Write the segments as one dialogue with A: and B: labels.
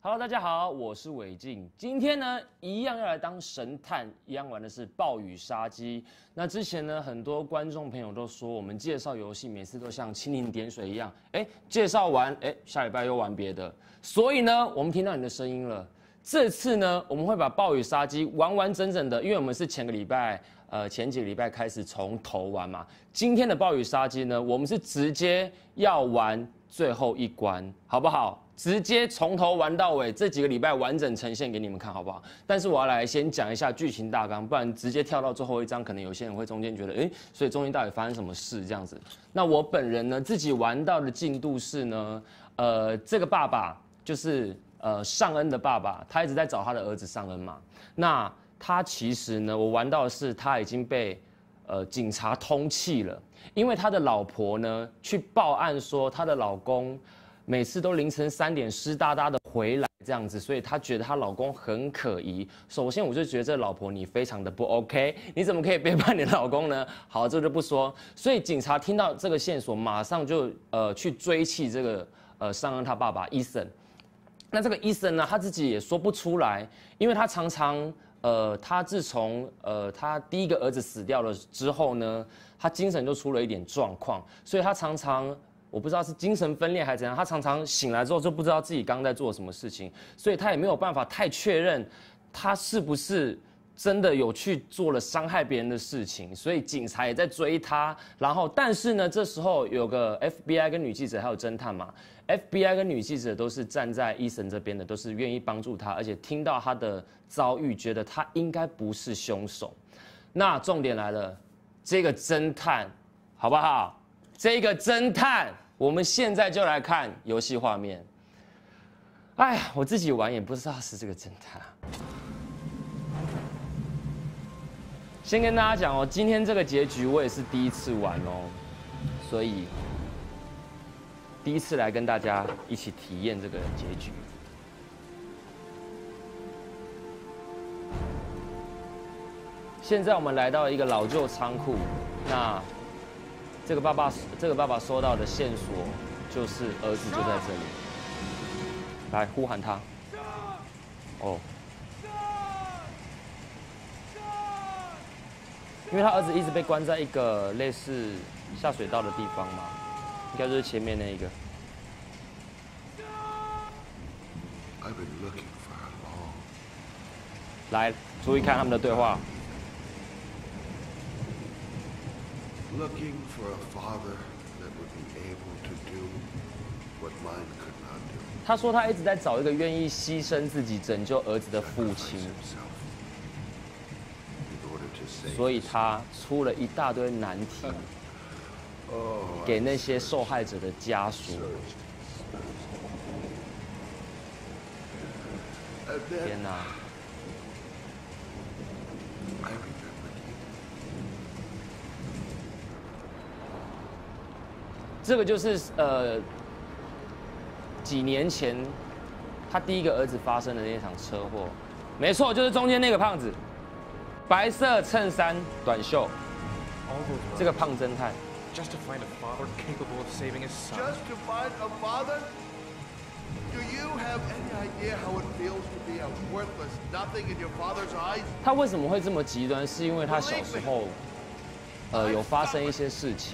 A: Hello， 大家好，我是伟晋。今天呢，一样要来当神探，一样玩的是暴雨杀机。那之前呢，很多观众朋友都说我们介绍游戏每次都像蜻蜓点水一样，介绍完，下礼拜又玩别的。所以呢，我们听到你的声音了。这次呢，我们会把暴雨杀机完完整整的，因为我们是前几个礼拜开始从头玩嘛。今天的暴雨杀机呢，我们是直接要玩最后一关，好不好？直接从头玩到尾，这几个礼拜完整呈现给你们看，好不好？但是我要来先讲一下剧情大纲，不然直接跳到最后一章，可能有些人会中间觉得，所以中间到底发生什么事这样子？那我本人呢，自己玩到的进度是呢，这个爸爸就是尚恩的爸爸，他一直在找他的儿子尚恩嘛。那他其实呢，我玩到的是他已经被警察通缉了，因为他的老婆呢去报案说他的老公每次都凌晨3点湿哒哒的回来这样子，所以她觉得她老公很可疑。首先我就觉得这老婆你非常的不 OK， 你怎么可以背叛你的老公呢？好，这就不说。所以警察听到这个线索，马上就去追缉这个尚恩他爸爸伊森。那这个伊森呢，他自己也说不出来，因为他常常他自从他第一个儿子死掉了之后呢，他精神就出了一点状况，所以他常常。我不知道是精神分裂还是怎样，他常常醒来之后就不知道自己刚刚在做什么事情，所以他也没有办法太确认他是不是真的有去做了伤害别人的事情，所以警察也在追他。然后，但是呢，这时候有个 FBI 跟女记者还有侦探嘛 ，FBI 跟女记者都是站在伊森这边的，都是愿意帮助他，而且听到他的遭遇，觉得他应该不是凶手。那重点来了，这个侦探好不好？这个侦探，我们现在就来看游戏画面。哎呀，我自己玩也不知道是这个侦探。先跟大家讲哦，今天这个结局我也是第一次玩哦，所以第一次来跟大家一起体验这个结局。现在我们来到一个老旧仓库，那。这个爸爸收到的线索就是儿子就在这里，来呼喊他。哦，因为他儿子一直被关在一个类似下水道的地方嘛，应该就是前面那一个。来，注意看他们的对话。
B: Looking for a father that would be able to do what mine could not do.
A: 他说他一直在找一个愿意牺牲自己拯救儿子的父亲，所以他出了一大堆难题给那些受害者的家属。天哪！这个就是几年前他第一个儿子发生的那场车祸，没错，就是中间那个胖子，白色衬衫短袖，这个胖侦探。
C: Just to find a father capable of saving his son.
B: Just to find a father? Do you have any idea how it feels to be a worthless nothing in your father's eyes?
A: 他为什么会这么极端？是因为他小时候有发生一些事情。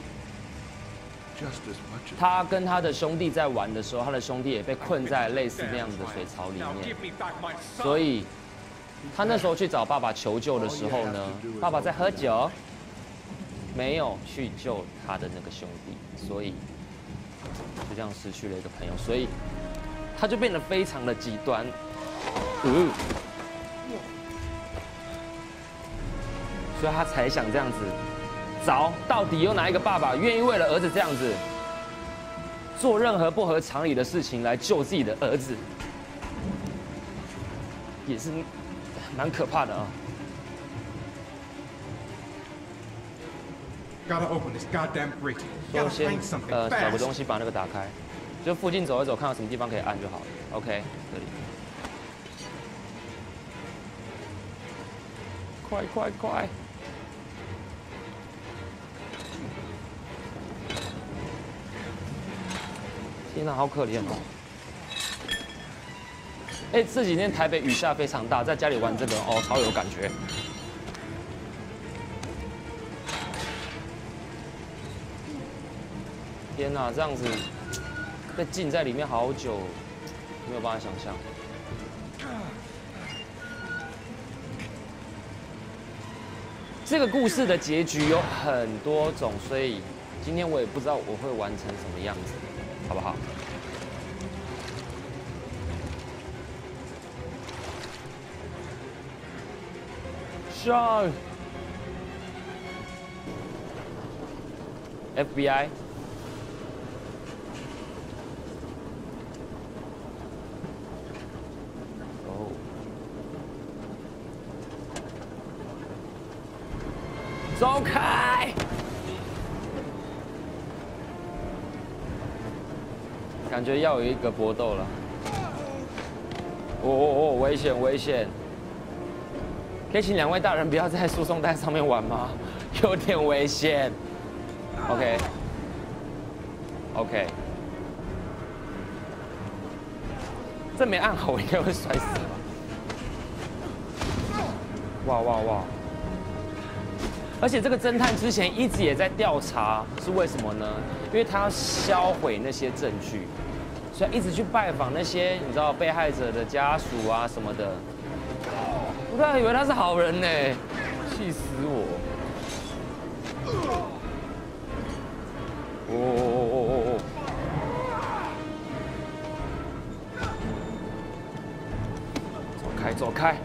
A: 他跟他的兄弟在玩的时候，他的兄弟也被困在类似那样子的水槽里面，所以他那时候去找爸爸求救的时候呢，爸爸在喝酒，没有去救他的那个兄弟，所以就这样失去了一个朋友，所以他就变得非常的极端。所以他才想这样子。找到底有哪一个爸爸愿意为了儿子这样子做任何不合常理的事情来救自己的儿子，也是蛮可怕的啊。
C: Gotta open this goddamn grate.
A: 所以
C: Gotta
A: 先
C: find something
A: 找个
C: fast.
A: 东西把那个打开，就附近走一走，看到什么地方可以按就好了。OK， 这里。快快快！天哪，好可怜哦！ 哎，这几天台北雨下非常大，在家里玩这个哦，超有感觉。天哪，这样子被浸在里面好久，没有办法想象。这个故事的结局有很多种，所以今天我也不知道我会完成什么样子，好不好？Sean FBI 哦，走开！感觉要有一个搏斗了。哦，危险危险！可以请两位大人不要在输送带上面玩吗？有点危险。OK， 这没按好，我应该会摔死吧？哇！而且这个侦探之前一直也在调查，是为什么呢？因为他要销毁那些证据，所以一直去拜访那些你知道被害者的家属啊什么的。我刚才以为他是好人呢，气死我！哦！走开！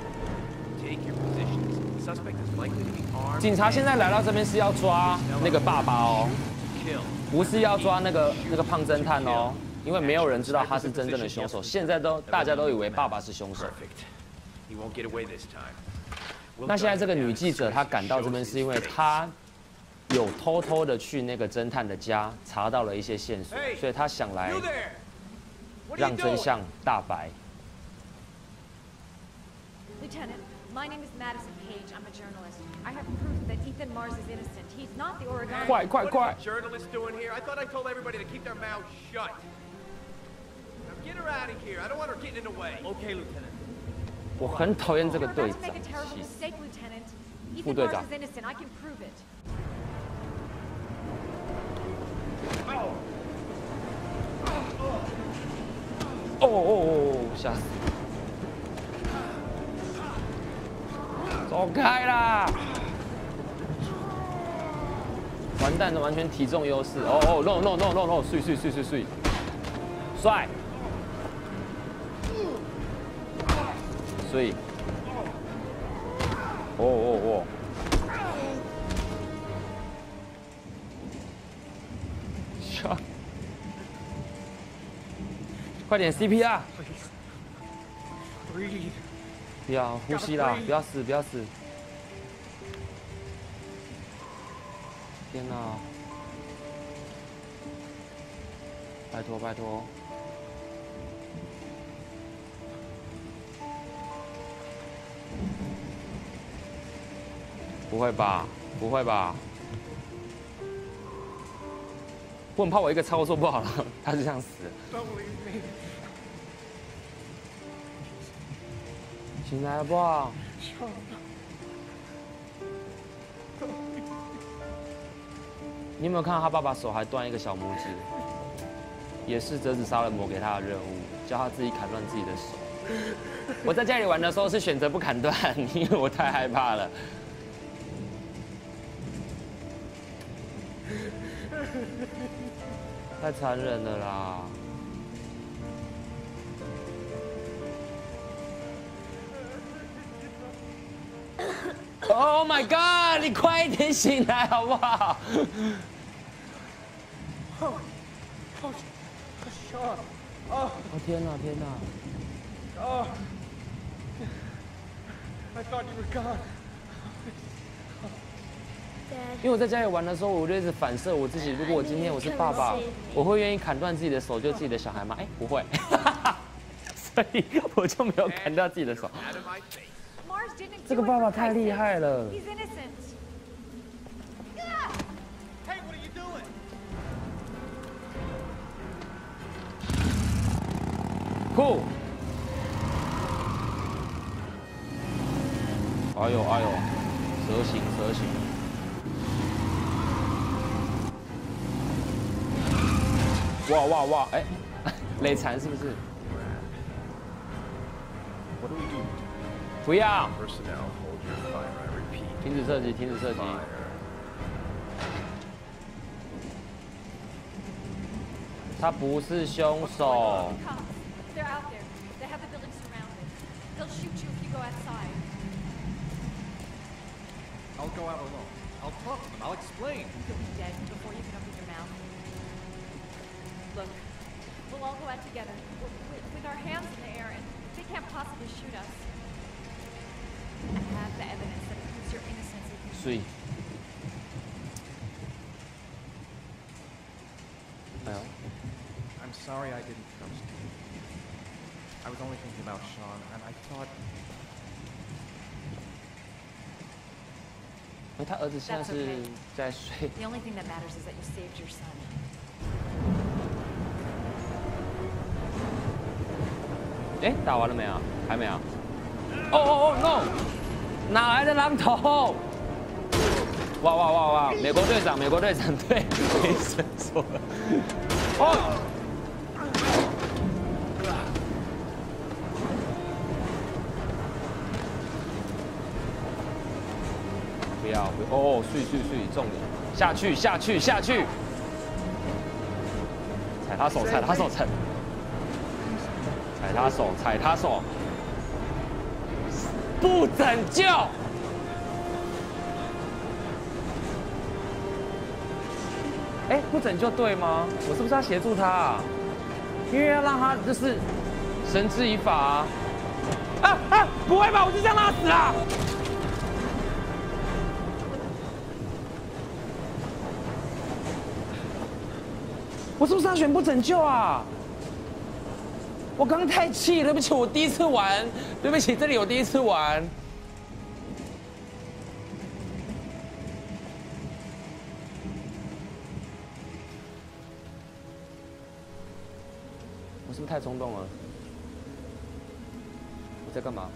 A: 警察现在来到这边是要抓那个爸爸哦，不是要抓那个胖侦探哦，因为没有人知道他是真正的凶手。现在大家都以为爸爸是凶手。那现在这个女记者她赶到这边是因为她有偷偷的去那个侦探的家查到了一些线索，所以她想来让真相大白。
D: Lieutenant, my name is Madison Page. I'm a journalist. I have proof that Ethan Mars is innocent. He's not the Oregonian.
A: 快！
E: What is a journalist doing here? I thought I told everybody to keep their mouths shut. Now get her out of here. I don't want her getting in the way.
C: Okay, Lieutenant.
A: 我很讨厌这个
D: You're
A: 队
D: about to
A: 长
D: make a terrible
A: 气死
D: mistake, Lieutenant.
A: 副
D: Ethan
A: 队
D: Mars
A: 长
D: is innocent. I can prove it. 吓死！走开啦！完蛋了，完全体重优势。no， 碎，帅！碎！哦！笑！快点 CPR！ 不要呼吸啦！不要死！天哪！拜托！不会吧？我很怕我一个操作不好了，他就这样死了。醒来好不好？你有没有看到他爸爸手还断一个小拇指？也是折纸杀人魔给他的任务，叫他自己砍断自己的手。我在家里玩的时候是选择不砍断，因为我太害怕了。太残忍了啦！ Oh my god！ 你快一点醒来好不好？哦天哪！
C: I thought you were gone.
A: 因为我在家里玩的时候，我就一直反射我自己。如果我今天我是爸爸，我会愿意砍断自己的手救自己的小孩吗？哎，不会，所以我就没有砍掉自己的手。这个爸爸太厉害了。酷。 哎呦哎呦，蛇形蛇形。哇哇哇！哎，累残是不是？
F: What do we do?
A: 不要，
F: Personnel, hold your fire. I repeat.
A: 停止射击，停止射击。
F: Fire.
A: 他不是凶手。
G: Cops. They're out there. They have the building surrounded. They'll shoot you if you go outside.
C: I'll go out alone. I'll talk to them. I'll explain.
G: You'll be dead before you can open your mouth. Look, we'll all go out together with our hands in the air, and they can't possibly shoot us. I have the evidence that proves your innocence. If you
A: 所以，哎呦，
C: I'm sorry I didn't trust you. I was only thinking about Sean, and I thought
A: 因为他儿子现在是在睡。
G: The only thing that matters is that you saved your son.
A: 哎，打完了没啊？还没啊？哦哦哦 no！ 哪来的榔头？哇哇哇哇！美国队长，美国队长，对，没神说了。哦。不要，哦，碎碎碎，中了，下去下去下去！踩他手，踩他手，踩他手，踩他手，不拯救。哎，不拯救对吗？我是不是要协助他啊？因为要让他就是绳之以法啊！啊！不会吧？我就这样让他死了？我是不是要选不拯救啊？我刚刚太气了，对不起，我第一次玩，对不起，这里我第一次玩。我是不是太冲动了？我在干嘛？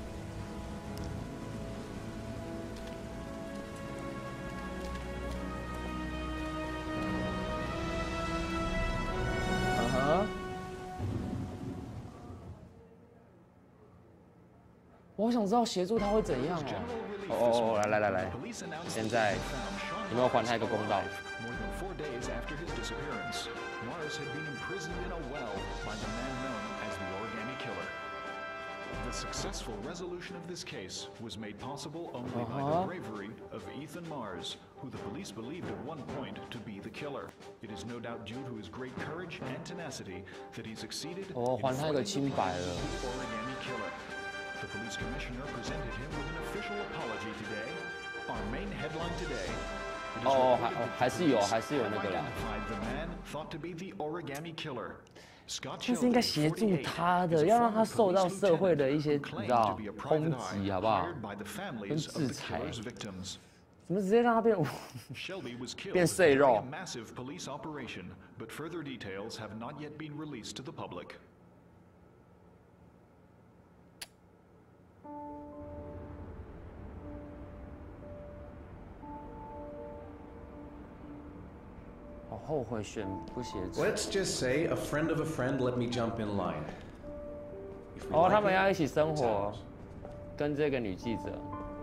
A: 我想知道协助他会怎样哦。来，现在有没有还他一个公道？
H: More than 4 days after his disappearance, Mars had been imprisoned in a well by the man known as the Origami Killer. The successful resolution of this case was made possible only by the bravery of Ethan Mars, who the police believed at one point to be the killer. It is no doubt due to his great courage and tenacity that he succeeded in
A: 还他一个清白了。
H: the Origami Killer. The police commissioner presented him with an official apology today. Our main headline today.
A: 还是有那个啦。
H: The man thought to be the Origami Killer.
A: 但是应该协助他的，要让他受到社会的一些你知道抨击，好不好？跟制裁。怎么直接让他变碎肉？
H: Massive police operation, but further details have not yet been released to the public. 好后悔选不协助。
I: Let's just say a friend of a friend let me jump in line.
A: 他们要一起生活，跟这个女记者。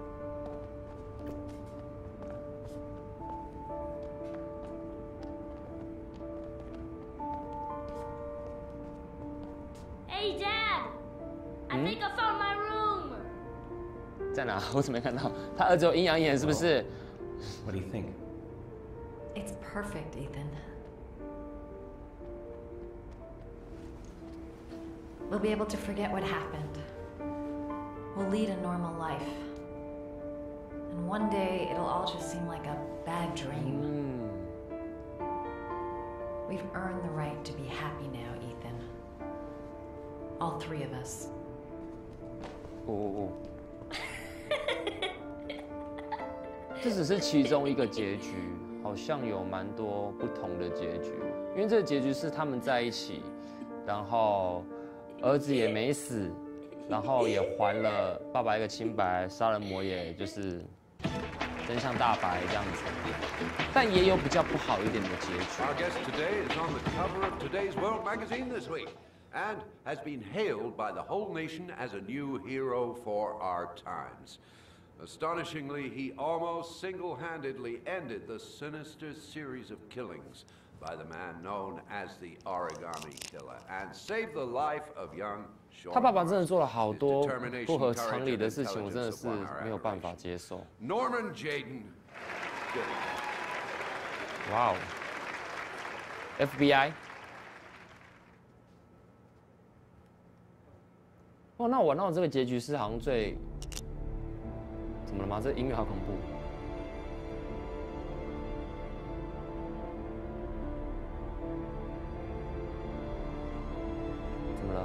J: Hey, Dad! I think I found my room.
A: 在哪？我怎么没看到？他儿子有阴阳眼是不是？
I: What do you think?
G: It's perfect, Ethan. We'll be able to forget what happened. We'll lead a normal life. And one day, it'll all just seem like a bad dream. We've earned the right to be happy now, Ethan. All three of us.
A: 这只是其中一个结局，好像有蛮多不同的结局。因为这个结局是他们在一起，然后儿子也没死， 然后也还了爸爸一个清白，杀人魔也就是真相大白这样子，但也有比较不好一点的结局。
K: Our guest today is on the cover of today's World Magazine this week and has been hailed by the whole nation as a new hero for our times. Astonishingly, he almost single-handedly ended the sinister series of killings by the man known as the Origami Killer and saved the life of young Sean.
A: 他爸爸真的做了好多不合常理的事情，我真的是没有办法接受。
K: Norman Jayden. Good.
A: 哇哦 ，FBI。哦，那我玩到这个结局是好像最怎么了吗？这音乐好恐怖。怎么了？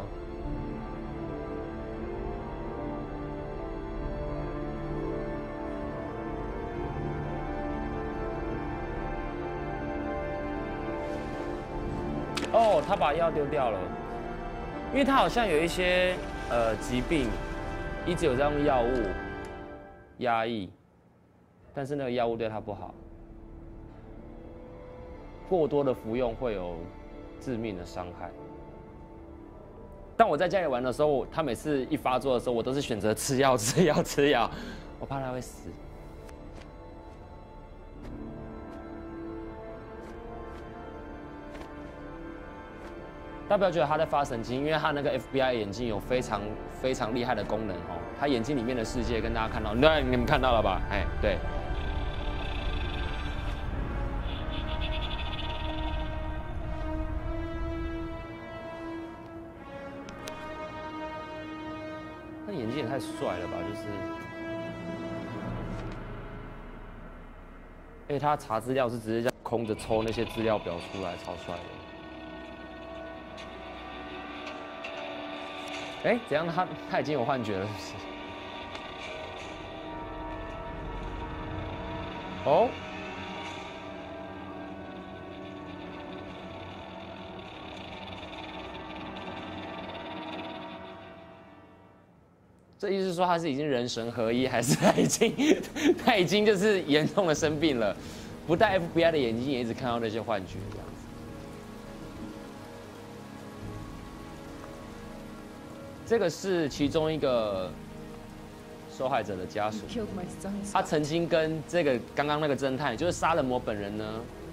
A: 哦，他把药丢掉了，因为他好像有一些疾病，一直有在用药物压抑，但是那个药物对他不好，过多的服用会有致命的伤害。但我在家里玩的时候，他每次一发作的时候，我都是选择吃药、吃药、吃药，我怕他会死。 大家不要觉得他在发神经，因为他那个 FBI 眼镜有非常厉害的功能哦。他眼睛里面的世界跟大家看到，那你们看到了吧？哎，对。那眼睛也太帅了吧，就是。而且他查资料是直接这样空着抽那些资料表出来，超帅的。 哎，怎样？他已经有幻觉了，是不是？哦，这意思是说他是已经人神合一，还是他已经就是严重的生病了？不戴 FBI 的眼镜也一直看到那些幻觉，这样。 这个是其中一个受害者的家属，他曾经跟这个刚刚那个侦探，也就是杀人魔本人呢，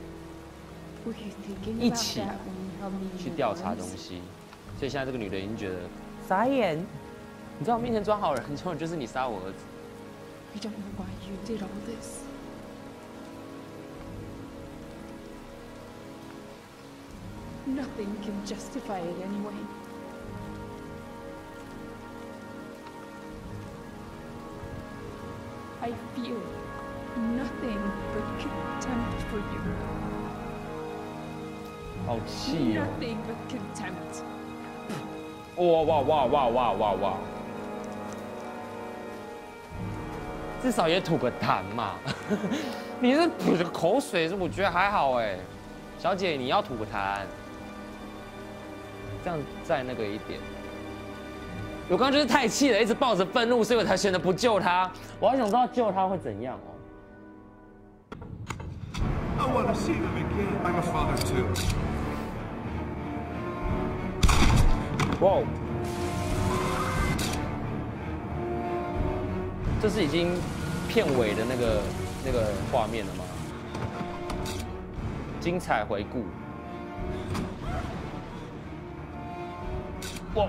A: 一起去调查东西，所以现在这个女的已经觉得傻眼，你在我面前装好人，结果就是你杀我儿子。We don't know why you did all this.
L: Nothing can justify it anyway. I feel nothing but contempt for you.
A: 好气哦
L: Nothing but contempt.
A: 哇！至少也吐个痰嘛。你是吐个口水，我觉得还好哎。小姐，你要吐个痰，这样再那个一点。 我刚刚就是太气了，一直抱着愤怒，所以我才选择不救他。我还想知道救他会怎样哦。
B: I want to see them again. I'm a father too.
A: 哇！这是已经片尾的那个画面了吗？精彩回顾。哇！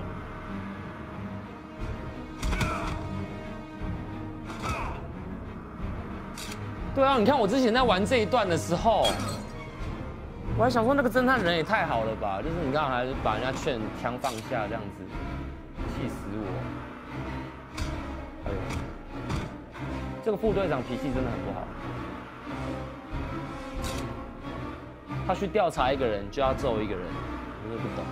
A: 对啊，你看我之前在玩这一段的时候，我还想说那个侦探人也太好了吧，就是你刚才还把人家劝枪放下这样子，气死我！哎呦，这个副队长脾气真的很不好，他去调查一个人就要揍一个人，我真的不懂。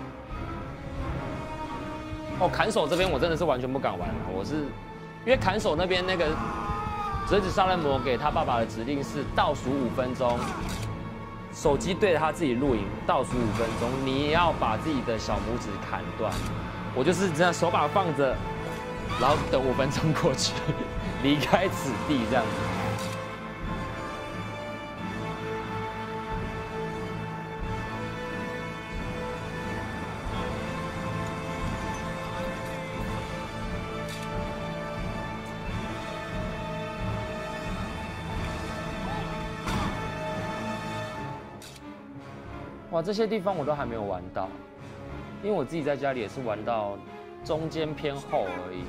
A: 哦，砍手这边我真的是完全不敢玩了，我是因为砍手那边那个。 折纸杀人魔给他爸爸的指令是倒数5分钟，手机对着他自己录影，倒数5分钟，你要把自己的小拇指砍断。我就是这样手把放着， 然后等5分钟过去，离开此地这样子。哇，这些地方我都还没有玩到，因为我自己在家里也是玩到中间偏后而已。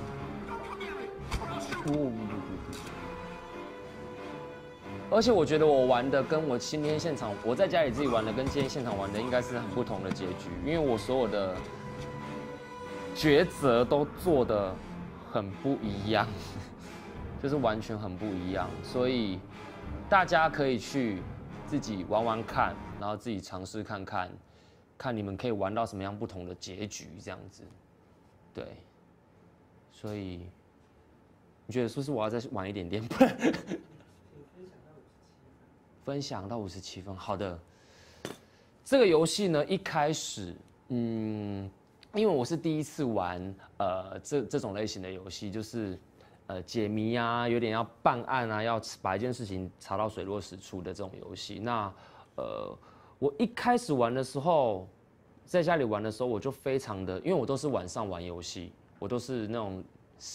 A: 而且我觉得我玩的跟我今天现场我在家里自己玩的跟今天现场玩的应该是很不同的结局，因为我所有的抉择都做得很不一样，就是完全很不一样，所以大家可以去自己玩玩看，然后自己尝试看看，看你们可以玩到什么样不同的结局，这样子，对。所以你觉得是不是我要再晚一点点？分享到57分，好的。这个游戏呢，一开始，因为我是第一次玩，这种类型的游戏，就是解谜啊，有点要办案啊，要把一件事情查到水落石出的这种游戏。那我一开始玩的时候，在家里玩的时候，我就非常的，因为我都是晚上玩游戏，我都是那种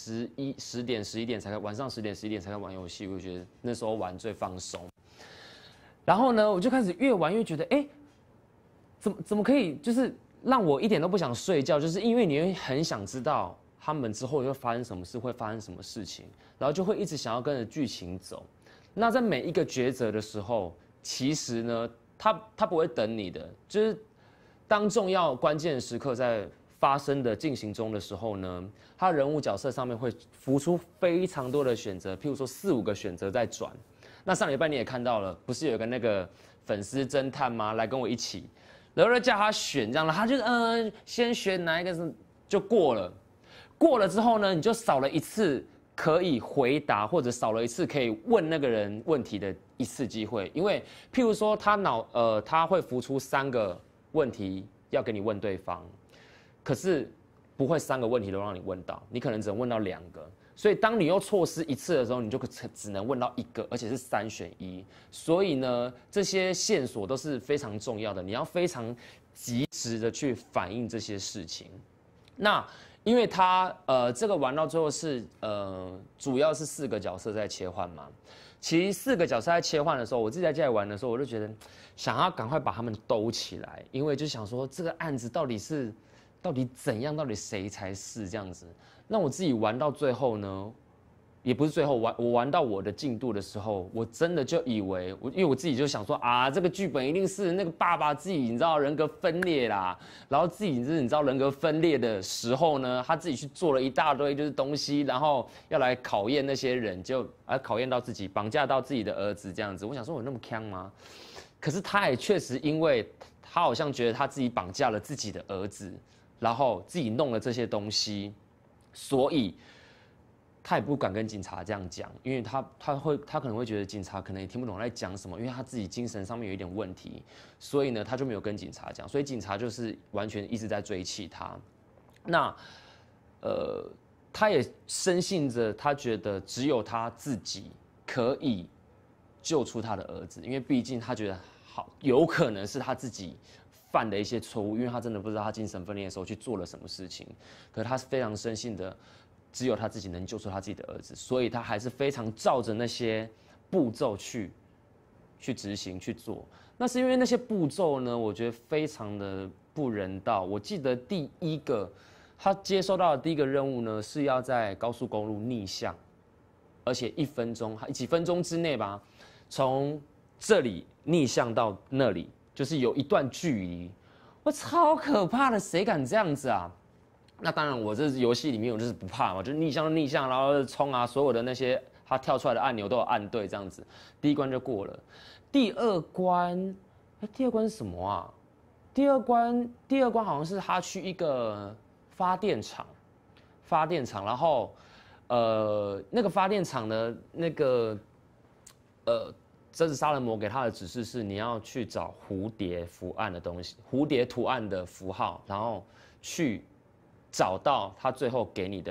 A: 10点11点才开，晚上10点11点才开玩游戏，我就觉得那时候玩最放松。然后呢，我就开始越玩越觉得，哎，怎么可以，就是让我一点都不想睡觉，就是因为你会很想知道他们之后会发生什么事，会发生什么事情，然后就会一直想要跟着剧情走。那在每一个抉择的时候，其实呢，他不会等你的，就是当重要关键的时刻在发生的进行中的时候呢，他人物角色上面会浮出非常多的选择，譬如说4、5个选择在转。那上礼拜你也看到了，不是有个那个粉丝侦探吗？来跟我一起，然后就叫他选这样了，他就先选哪一个就过了。过了之后呢，你就少了一次可以回答，或者少了一次可以问那个人问题的一次机会。因为譬如说他会浮出3个问题要给你问对方，可是不会3个问题都让你问到，你可能只能问到2个。所以当你又错失1次的时候，你就只能问到1个，而且是3选1。所以呢，这些线索都是非常重要的，你要非常及时的去反映这些事情。那因为它这个玩到最后是主要是4个角色在切换嘛。其实4个角色在切换的时候，我自己在家里玩的时候，我就觉得想要赶快把他们兜起来，因为就想说这个案子到底怎样，到底谁才是这样子。那我自己玩到最后呢，也不是最后我玩到我的进度的时候，我真的就以为因为我自己就想说啊，这个剧本一定是那个爸爸自己你知道人格分裂啦，然后自己你知道人格分裂的时候呢，他自己去做了一大堆就是东西，然后要来考验那些人，就考验到自己，绑架到自己的儿子这样子。我想说我那么强吗？可是他也确实因为他好像觉得他自己绑架了自己的儿子，然后自己弄了这些东西。所以他也不敢跟警察这样讲，因为他可能会觉得警察可能也听不懂在讲什么，因为他自己精神上面有一点问题，所以呢他就没有跟警察讲，所以警察就是完全一直在追击他。那他也深信着，他觉得只有他自己可以救出他的儿子，因为毕竟他觉得有可能是他自己犯的一些错误，因为他真的不知道他精神分裂的时候去做了什么事情，可是他是非常深信的，只有他自己能救出他自己的儿子，所以他还是非常照着那些步骤去执行去做。那是因为那些步骤呢，我觉得非常的不人道。我记得第一个他接收到的第一个任务呢，是要在高速公路逆向，而且几分钟之内吧，从这里逆向到那里。就是有一段距离，我超可怕的，谁敢这样子啊？那当然，我这游戏里面我就是不怕嘛，就是逆向就逆向，然后冲啊，所有的那些他跳出来的按钮都有按对，这样子，第一关就过了。第二关是什么啊？第二关好像是他去一个发电厂，然后那个发电厂的那个这次杀人魔给他的指示是，你要去找蝴蝶图案的东西，蝴蝶图案的符号，然后去找到他最后给你的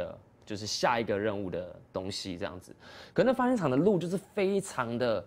A: 就是下一个任务的东西这样子。可那发电厂的路就是非常的。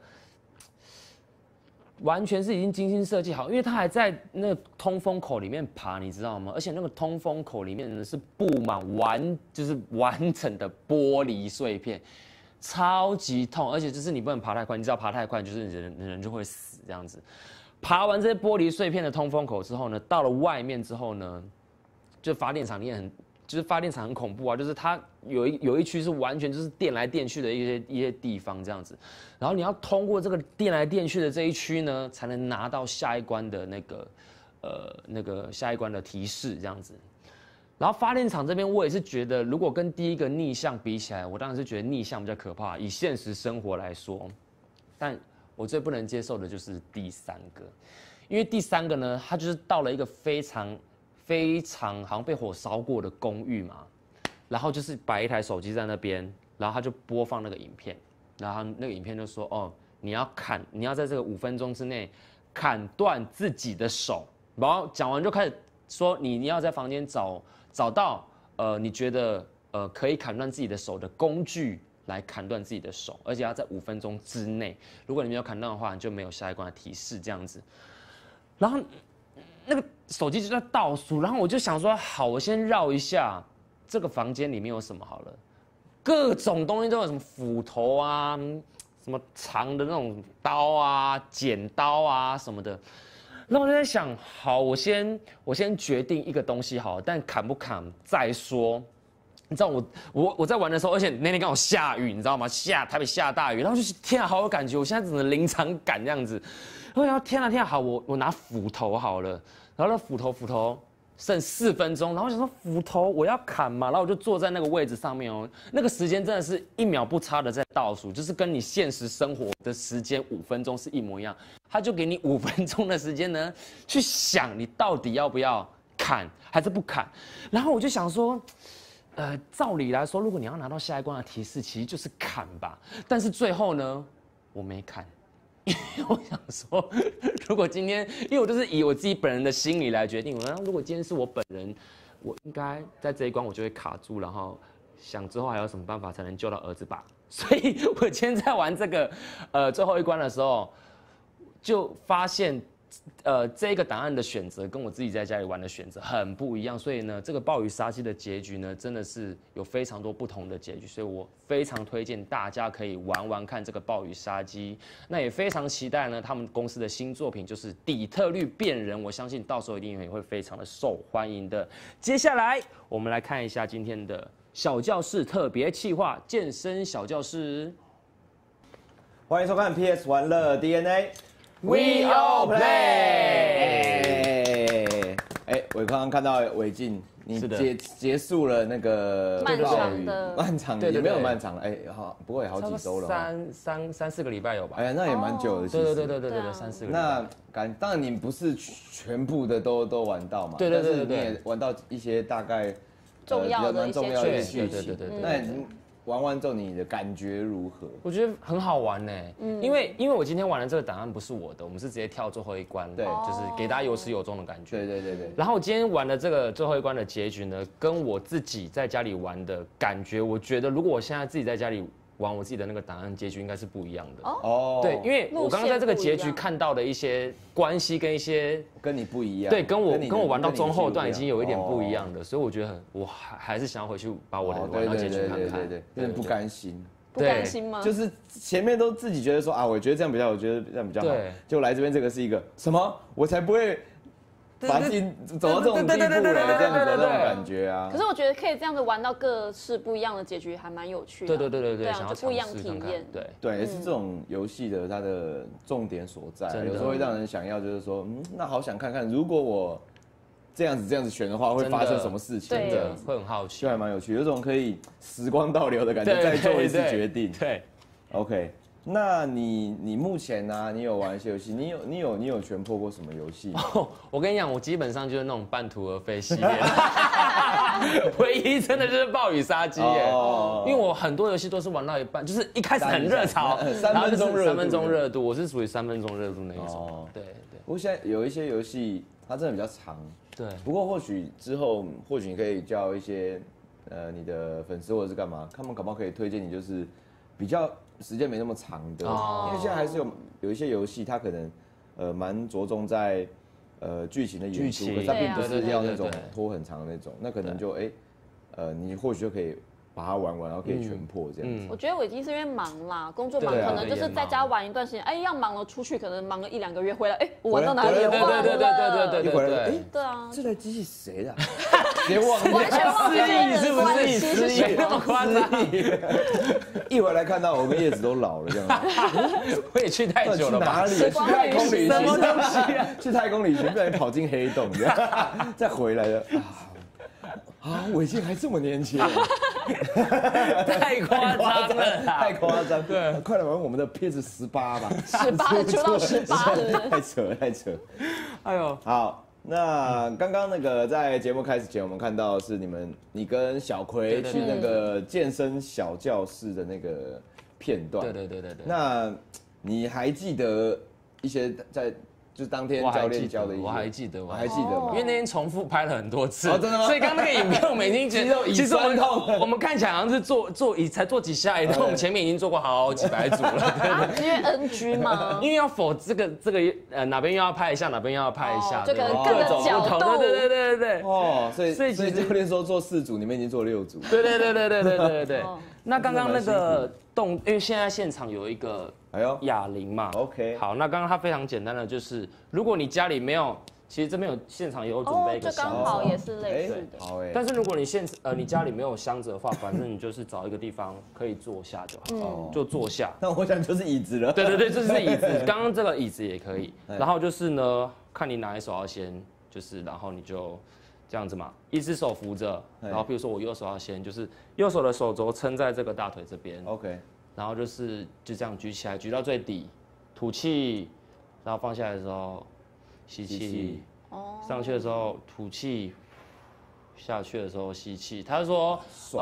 A: 完全是已经精心设计好，因为它还在那个通风口里面爬，你知道吗？而且那个通风口里面呢是布满就是完整的玻璃碎片，超级痛，而且就是你不能爬太快，你只要爬太快，就是人就会死这样子。爬完这些玻璃碎片的通风口之后呢，到了外面之后呢，就发电厂里面就是发电厂很恐怖啊，就是它有一区是完全就是电来电去的一些地方这样子，然后你要通过这个电来电去的这一区呢，才能拿到下一关的那个下一关的提示这样子。然后发电厂这边我也是觉得，如果跟第一个逆向比起来，我当然是觉得逆向比较可怕，以现实生活来说，但我最不能接受的就是第三个，因为第三个呢，它就是到了一个非常好像被火烧过的公寓嘛，然后就是摆一台手机在那边，然后他就播放那个影片，然后那个影片就说哦，你要在这个5分钟之内砍断自己的手，然后讲完就开始说你要在房间找到你觉得可以砍断自己的手的工具来砍断自己的手，而且要在5分钟之内，如果你没有砍断的话，你就没有下一关的提示这样子，然后。那个手机就在倒数，然后我就想说，好，我先绕一下这个房间里面有什么好了，各种东西都有，什么斧头啊，什么长的那种刀啊、剪刀啊什么的。然后我就在想，好，我先决定一个东西好了，但砍不砍再说。你知道我在玩的时候，而且那天刚好下雨，你知道吗？台北下大雨，然后就是天啊，好有感觉，我现在整个临场感这样子。然后天啊，好，我拿斧头好了，然后那斧头剩4分钟，然后我想说斧头我要砍嘛，然后我就坐在那个位置上面哦，那个时间真的是1秒不差的在倒数，就是跟你现实生活的时间5分钟是一模一样，他就给你5分钟的时间呢，去想你到底要不要砍还是不砍，然后我就想说。照理来说，如果你要拿到下一关的提示，其实就是砍吧。但是最后呢，我没砍，因为我想说，如果今天，因为我就是以我自己本人的心理来决定，如果今天是我本人，我应该在这一关我就会卡住，然后想之后还有什么办法才能救到儿子吧。所以我今天在玩这个最后一关的时候，就发现。这个档案的选择跟我自己在家里玩的选择很不一样，所以呢，这个暴雨杀机的结局呢，真的是有非常多不同的结局，所以我非常推荐大家可以玩看这个暴雨杀机。那也非常期待呢，他们公司的新作品就是底特律变人，我相信到时候一定也会非常的受欢迎的。接下来我们来看一下今天的小教室特别企划——健身小教室。
M: 欢迎收看 PS 玩乐 DNA。We
A: all play。
M: 我刚刚看到伟晋，你结束了那个漫长的，也没有漫长了，好，不过也好几周了，
A: 三四个礼拜有吧？
M: 那也蛮久的，
A: 对3-4个礼拜。
M: 那当然你不是全部的都玩到嘛，
A: 对，
M: 但是你也玩到一些大概
N: 重要的
M: 剧情，
A: 对。
M: 那你玩完之后你的感觉如何？
A: 我觉得很好玩呢，因为我今天玩的这个档案不是我的，我们是直接跳最后一关，对，就是给大家有始有终的感觉。
M: 对。
A: 然后我今天玩的这个最后一关的结局呢，跟我自己在家里玩的感觉，我觉得如果我现在自己在家里玩我自己的那个档案，结局应该是不一样的。对，因为我刚刚在这个结局看到的一些关系跟一些
M: 跟你不一样，
A: 对，跟我玩到中后段已经有一点不一样的，所以我觉得我还是想要回去把我的玩到结局看看，
M: 对，有点不甘心。
N: 不甘心吗？
M: 就是前面都自己觉得说啊，我觉得这样比较好，我觉得这样比较好，就来这边这个是一个什么，我才不会把自己走到这种地步了，这样子的那种感觉啊。
N: 可是我觉得可以这样子玩到各式不一样的结局，还蛮有趣的。
A: 对，
N: 想要不一样体验。
M: 对，是这种游戏的它的重点所在，有时候会让人想要就是说，那好想看看，如果我这样子选的话，会发生什么事情？
A: 真的会很好奇，
M: 就还蛮有趣，有种可以时光倒流的感觉，再做一次决定。
A: 对
M: ，OK。那你目前呢？你有玩一些游戏？你有全破过什么游戏？
A: 我跟你讲，我基本上就是那种半途而废系列，唯一真的就是暴雨杀机耶。因为我很多游戏都是玩到一半，就是一开始很热潮
M: ，3分钟
A: 热度，我是属于3分钟热度那一种。对。
M: 不过现在有一些游戏它真的比较长，
A: 对。
M: 不过或许之后，你可以叫一些你的粉丝或者是干嘛，他们搞不好可以推荐你就是比较时间没那么长的，因为现在还是有一些游戏，它可能蛮着重在剧情的演出，可是它并不是要那种拖很长的那种，那可能就你或许就可以把它玩完，然后可以全破这样子。
N: 我觉得我已经是因为忙啦，工作忙，可能就是在家玩一段时间，要忙了出去，可能忙个1-2个月，回来，我玩到哪里了？忘了。
M: 一回来，
N: 对啊，
M: 这台机器谁的？别忘了，
N: 完全忘记
M: 是不是失忆？那么夸张？一回来看到我跟叶子都老了这样子。
A: 我也去太久了吧？
M: 哪里？去太空旅行？什么东西啊？去太空旅行，不然跑进黑洞，再回来的。我已经还这么年轻，
A: 太夸张了，
M: 太夸张。对，快来玩我们的 PS18吧
N: ，18出到18，
M: 太扯。
A: 哎呦，
M: 好，那刚刚那个在节目开始前，我们看到是你跟小葵去那个健身小教室的那个片段。
A: 对。
M: 那你还记得一些就是当天教练教的，
A: 我还记得
M: 吗？
A: 因为那天重复拍了很多次，
M: 真的吗？
A: 所以刚那个影片我们已经觉得，其实我们看起来好像是才做几下，但我们前面已经做过好几百组了。
N: 因为 NG 嘛，
A: 因为要否这个哪边又要拍一下，哪边又要拍一下，
N: 就可能各个角度，
M: 对。所以教练说做4组，你们已经做6组。
A: 对。那刚刚那个因为现在现场有一个哑铃嘛
M: ，OK，
A: 好，那刚刚它非常简单的就是，如果你家里没有，其实这边现场也有准备一个箱子，
N: 就刚好也是类似的。
M: 好
A: 但是如果你家里没有箱子的话，反正你就是找一个地方可以坐下就好，就坐下。
M: 那我想就是椅子了。
A: 对，这是椅子，刚刚这个椅子也可以。然后就是呢，看你哪一手要先，就是然后你就这样子嘛，一只手扶着，然后比如说我右手要先，就是右手的手肘撑在这个大腿这边
M: ，OK，
A: 然后就这样举起来，举到最底，吐气，然后放下来的时候吸气，上去的时候吐气，下去的时候吸气。他说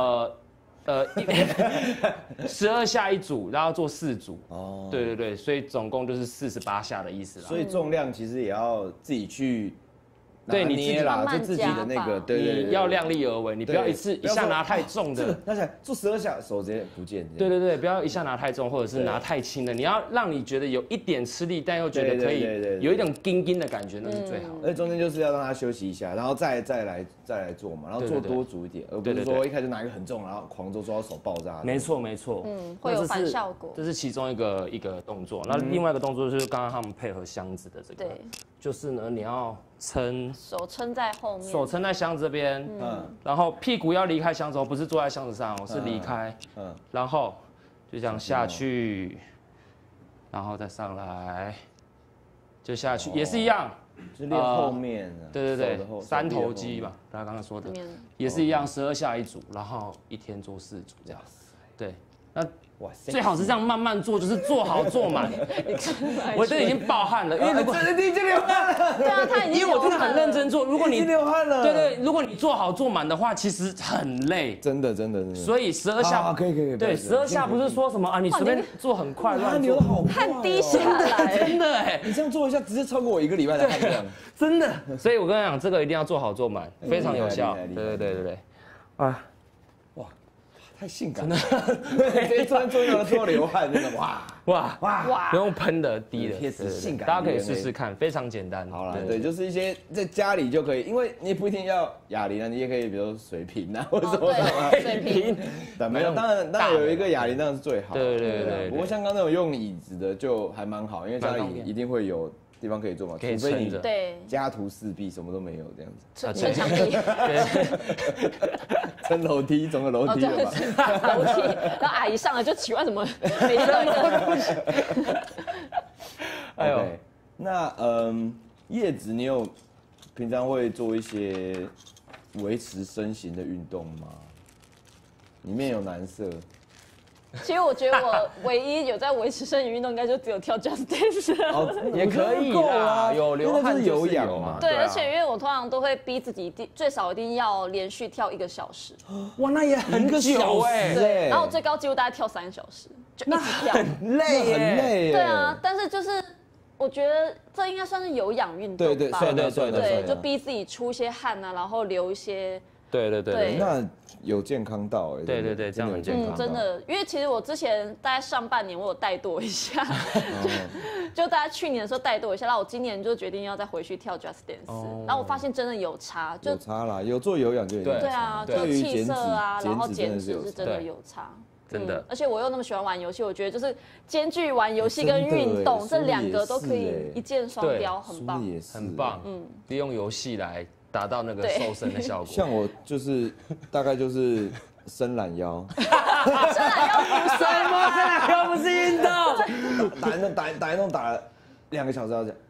A: 12下1组，然后做4组。对，所以总共就是48下的意思啦。
M: 所以重量其实也要自己去。
A: 对你自己
M: 啦，就自己的那个，对，
A: 你要量力而为，你不要一下拿太重的，
M: 那想做12下手直接不见。
A: 对，不要一下拿太重，或者是拿太轻的，你要让你觉得有一点吃力，但又觉得可以有一种硬的感觉，那是最好的。
M: 而且中间就是要让他休息一下，然后再来做嘛，然后做多组一点，而不是说一开始拿一个很重，然后狂做到手爆炸。
A: 没错，
N: 会有反效果。
A: 这是其中一个动作，那另外一个动作就是刚刚他们配合箱子的这个，就是呢你要
N: 手撑在后面，
A: 手撑在箱子这边，然后屁股要离开箱子，不是坐在箱子上，是离开，然后就这样下去，然后再上来，就下去，也是一样，
M: 是练后面，
A: 对，3头肌吧，大家刚刚说的，也是一样，12下1组，然后一天做4组这样，对，那。哇，最好是这样慢慢做，就是做好做满。我都已经爆汗了，因为如果
M: 你已经流汗了，
N: 对啊，他已经
A: 因为我真的很认真做。如果你
M: 流汗了，
A: 对，如果你做好做满的话，其实很累。
M: 真的。
A: 所以12下
M: 可以。
A: 对，12下不是说什么啊，你随便做很快乱做，
N: 汗滴下来，
A: 真的哎，
M: 你这样做一下，直接超过我1个礼拜的汗量，
A: 真的。所以我跟你讲，这个一定要做好做满，非常有效。对，啊。
M: 太性感了，对，做流汗，真的哇，
A: 不用喷的，滴的，
M: 性感，
A: 大家可以试试看，非常简单。
M: 好了，对，就是一些在家里就可以，因为你也不一定要哑铃啊，你也可以，比如水瓶啊，或者什么
N: 水瓶，
M: 没有，当然有一个哑铃当然是最好，
A: 对。
M: 不过像刚那种用椅子的就还蛮好，因为家里一定会有地方可以做嘛，除非你家徒四壁，什么都没有这样子，
N: 撑墙壁，
M: 撑楼梯，总有楼梯了吧？
N: 楼梯，然后阿姨上来就奇怪，怎么每天都一个东西？
M: 哎呦，那叶子，你有平常会做一些维持身形的运动吗？里面有男色。
N: 其实我觉得我唯一有在维持身体运动，应该就只有跳 Just Dance
A: 也可以啦，有流汗有氧嘛。
N: 对，而且因为我通常都会逼自己最少一定要连续跳1个小时。
A: 哇，那也很久哎。
N: 对，然后我最高纪录大概跳3个小时，就一直跳。
A: 很累耶。
N: 对啊，但是就是我觉得这应该算是有氧运动吧。
A: 对，
N: 就逼自己出一些汗啊，然后流一些
D: 对对对对，
M: 那有健康到哎，
D: 对对对，这样很健康。
N: 真的，因为其实我之前大概上半年我有怠惰一下，就大家去年的时候怠惰一下，然后我今年就决定要再回去跳 Just Dance，然后我发现真的有差，
M: 有差啦，有做有氧就有差。
N: 对啊，就气色啊，然后减脂是真的有差。
D: 真的，
N: 而且我又那么喜欢玩游戏，我觉得就是兼具玩游戏跟运动这2个都可以一箭双雕，很棒，
D: 很棒。利用游戏来达到那个瘦身的效果。
M: 像我就是大概就是伸懒腰，
N: 伸懒腰不是
D: 什么？伸懒腰不是运动。
M: 打运动打了2个小时要这样。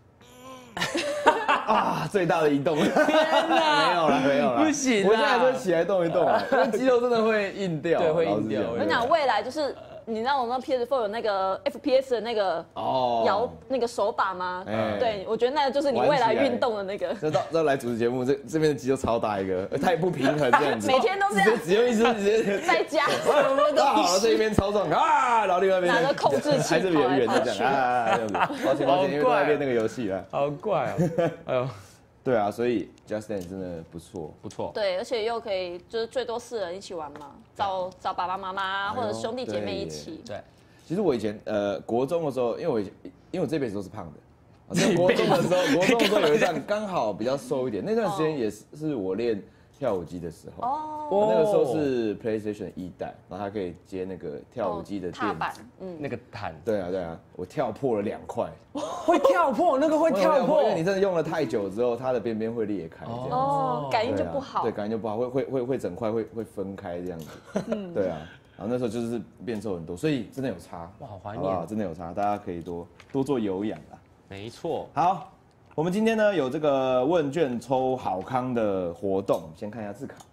M: 啊，最大的移动！
D: 天哪，
M: 没有了，
D: 不行，
M: 我现在还是起来动一动啊，因为肌肉真的会硬掉，
D: 对，会硬掉。
N: 我跟你讲，未来就是你知道我们 PS4 有那个 FPS 的那个摇那个手把吗？对，我觉得那个就是你未来运动的那个。
M: 这来主持节目，这边的肌肉超大一个，它也不平衡这样子，
N: 每天都这样，
M: 只用一只直接
N: 在家，
M: 打好了这一边超重啊，然后另外一边
N: 拿着控制器
M: 还是圆圆的这样啊，这样子。抱歉，因为都在练那个游戏了，
D: 好怪哦，哎呦。
M: 对啊，所以 Just Dance 真的不错，
D: 不错。
N: 对，而且又可以就是最多4人一起玩嘛，找爸爸妈妈或者兄弟姐妹一起。
D: 对，
M: 其实我以前国中的时候，因为我这辈子都是胖的，国中的时候有一段刚好比较瘦一点，那段时间也是我练跳舞机的时候。哦，那个时候是 PlayStation 1代，然后它可以接那个跳舞机的
N: 踏板，
D: 那个毯。
M: 对啊，我跳破了2块。
D: 会跳破，那个会跳破，
M: 因为你真的用了太久之后，它的边边会裂开，这样子。
N: 哦，感应就不好。
M: 对，感应就不好，会整块会分开这样子。对啊，然后那时候就是变瘦很多，所以真的有差。
D: 哇，好怀念，
M: 真的有差，大家可以多做有氧啦。
D: 没错。
M: 好，我们今天呢有这个问卷抽好康的活动，先看一下字卡。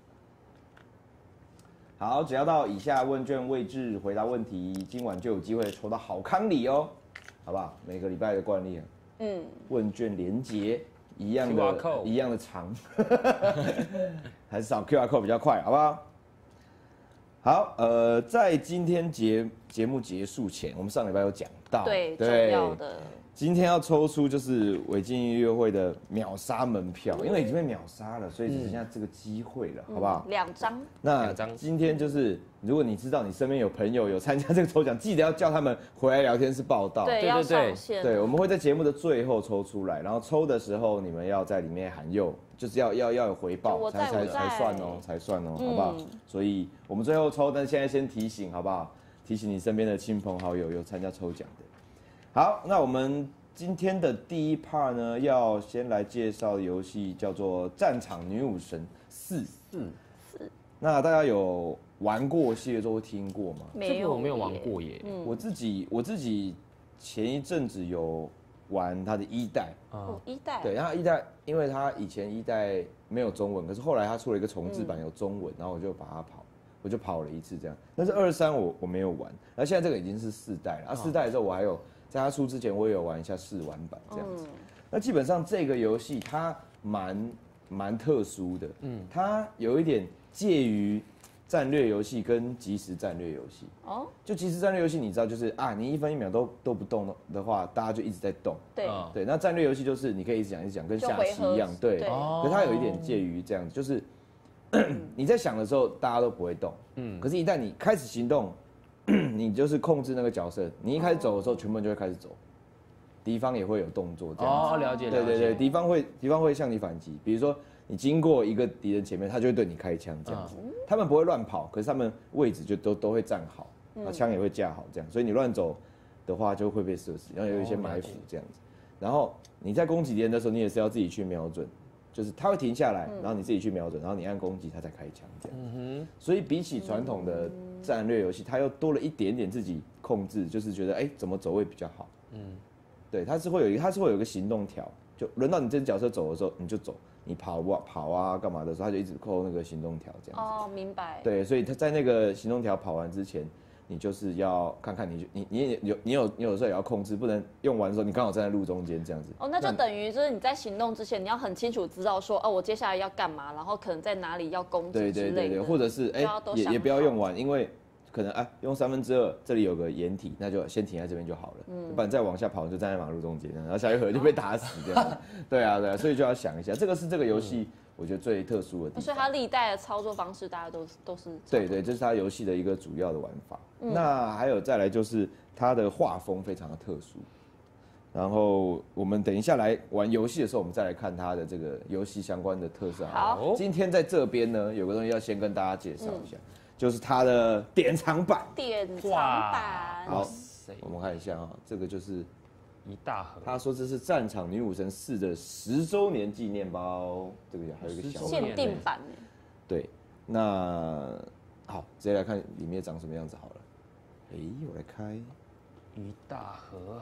M: 好，只要到以下问卷位置回答问题，今晚就有机会抽到好康礼哦，好不好？每个礼拜的惯例啊。问卷连结一样的长，还是扫 QR code 比较快，好不好？好，在今天节目结束前，我们上礼拜有讲到，
N: 对，重要的。
M: 今天要抽出就是违禁音乐会的秒杀门票，因为已经被秒杀了，所以只剩下这个机会了，好不好
N: ？2张。
M: 那今天就是，如果你知道你身边有朋友有参加这个抽奖，记得要叫他们回来聊天室报道。
N: 对，要上线。
M: 对，我们会在节目的最后抽出来，然后抽的时候你们要在里面喊有，就是要有回报才算哦，好不好？所以我们最后抽，但现在先提醒好不好？提醒你身边的亲朋好友有参加抽奖的。好，那我们今天的第一 part 呢，要先来介绍的游戏叫做《战场女武神4》。那大家有玩过系列都听过吗？
N: 没有，
D: 我没有玩过耶。
M: 我自己前一阵子有玩它的1代。
N: 1代。对，
M: 然后1代，因为它以前1代没有中文，可是后来它出了一个重制版有中文，然后我就把它跑了一次这样。但是2、3我没有玩，然后现在这个已经是4代了。4代的时候我还有。在它出之前，我也有玩一下试玩版这样子。那基本上这个游戏它蛮特殊的，它有一点介于战略游戏跟即时战略游戏。就即时战略游戏，你知道就是你1分1秒都不动的话，大家就一直在动。对。那战略游戏就是你可以一直讲，跟下棋一样。对。可它有一点介于这样子，就是你在想的时候，大家都不会动。可是，一旦你开始行动。你就是控制那个角色，你一开始走的时候，全部人就会开始走，敌方也会有动作这样子。
D: 了解。
M: 对，敌方会向你反击，比如说你经过一个敌人前面，他就会对你开枪这样子。他们不会乱跑，可是他们位置就都会站好，枪也会架好这样，所以你乱走的话就会被射死，然后有一些埋伏这样子。然后你在攻击敌人的时候，你也是要自己去瞄准。就是他会停下来，然后你自己去瞄准，然后你按攻击，他才开枪这样。所以比起传统的战略游戏，它又多了一点点自己控制，就是觉得怎么走位比较好。对，它是会有一个行动条，就轮到你这只角色走的时候，你就走，你跑啊干嘛的时候，他就一直扣那个行动条这样子。
N: 明白。
M: 对，所以他在那个行动条跑完之前。你就是要看看你有的时候也要控制，不能用完的时候你刚好站在路中间这样子。
N: 那就等于就是你在行动之前，你要很清楚知道说我接下来要干嘛，然后可能在哪里要攻击之类的。
M: 对，或者是也不要用完，因为可能用2/3，这里有个掩体，那就先停在这边就好了。不然再往下跑就站在马路中间，然后下一回就被打死这样。对啊，所以就要想一下，这个是这个游戏我觉得最特殊的地方。
N: 所以它历代的操作方式，大家都是
M: 对，这是它游戏的一个主要的玩法。那还有再来就是它的画风非常的特殊。然后我们等一下来玩游戏的时候，我们再来看它的这个游戏相关的特色。
N: 好，
M: 今天在这边呢，有个东西要先跟大家介绍一下，就是它的典藏版。
N: 典藏版。
M: 好，我们看一下啊，这个就是
A: 一大盒。
M: 他说这是《战场女武神4》的10周年纪念包，这个还有一个小
N: 限定版。
M: 对，那好，直接来看里面长什么样子好了。我来开
A: 一大盒。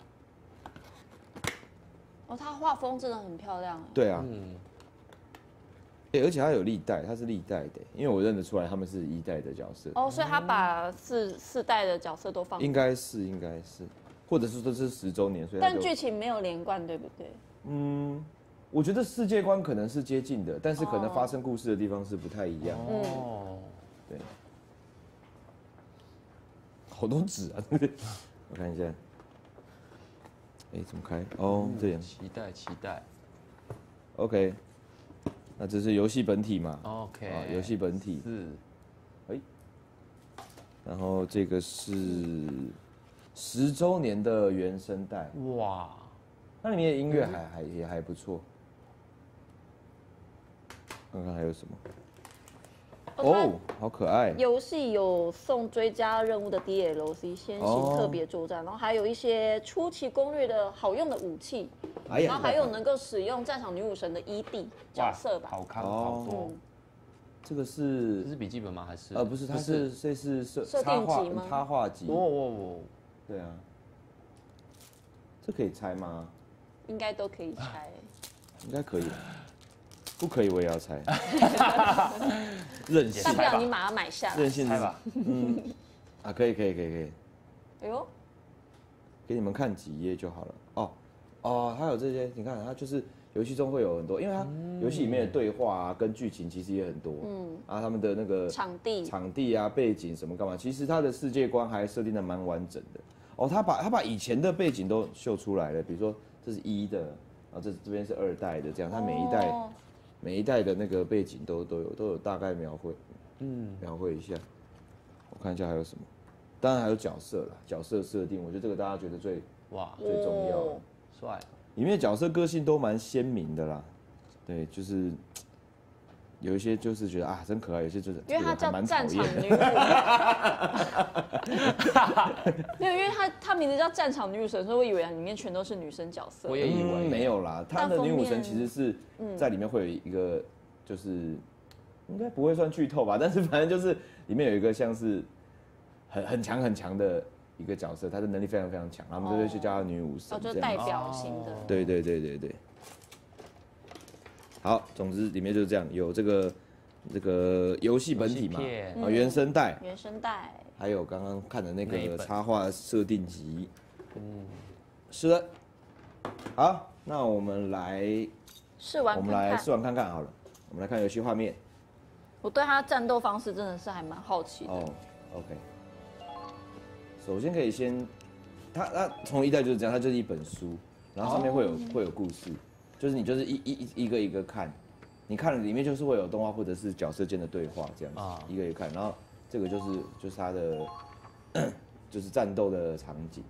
N: 哦，它画风真的很漂亮。
M: 对啊，而且它有历代，它是历代的，因为我认得出来他们是1代的角色。
N: 哦，所以他把四代的角色都放。
M: 应该是，或者是说这是10周年，所以。
N: 但剧情没有连贯，对不对？
M: 我觉得世界观可能是接近的，但是可能发生故事的地方是不太一样。对。好多纸啊，对不对？我看一下。怎么开？这样。
A: 期待。
M: OK， 那这是游戏本体嘛
A: ？OK，
M: 游戏本体是。然后这个是10周年的原声带。哇，那里面的音乐也还不错。看看还有什么？好可爱！
N: 游戏有送追加任务的 DLC 先行特别作战，然后还有一些初期攻略的好用的武器，然后还有能够使用战场女武神的ED角色吧。
A: 好看好多。
M: 这个是
A: 笔记本吗？还是？
M: 不是，它是这是
N: 设定集吗？
M: 插画集。对啊。这可以拆吗？
N: 应该都可以拆。
M: 应该可以。不可以，我也要拆。任性，
N: 大不了你把它买下来。
M: 任性
A: 拆吧。
M: 可以。
N: 哎呦，
M: 给你们看几页就好了。它有这些，你看，它就是游戏中会有很多，因为它游戏里面的对话啊，跟剧情其实也很多。他们的那个场地啊、背景什么干嘛，其实它的世界观还设定的蛮完整的。他把以前的背景都秀出来了，比如说这是1的，然后这边是2代的，这样，它每一代的那个背景都有大概描绘，描绘一下。我看一下还有什么，当然还有角色啦，角色设定，我觉得这个大家觉得最重要，
A: 帅。
M: 里面的角色个性都蛮鲜明的啦，对，就是有一些就是觉得真可爱，有些就是
N: 因为它叫战场女武，没有，因为它名字叫战场女武神，所以我以为里面全都是女生角色。
A: 我也以为
M: 没有啦，它的女武神其实是在里面会有一个，就是应该不会算剧透吧，但是反正就是里面有一个像是很强的一个角色，她的能力非常强，他们就会去叫她女武神，
N: 就是代表型的。
M: 对。好，总之里面就是这样，有这个游戏本体嘛，原声带，还有刚刚看的那个插画设定集，是的。好，那我们来试玩看看好了，我们来看游戏画面。
N: 我对他战斗方式真的是还蛮好奇的。
M: OK。首先可以先，它从1代就是这样，它就是一本书，然后上面会有故事。就是你就是一个一个看，你看了里面就是会有动画或者是角色间的对话这样子，一个一个看，然后这个就是它的就是战斗的场景。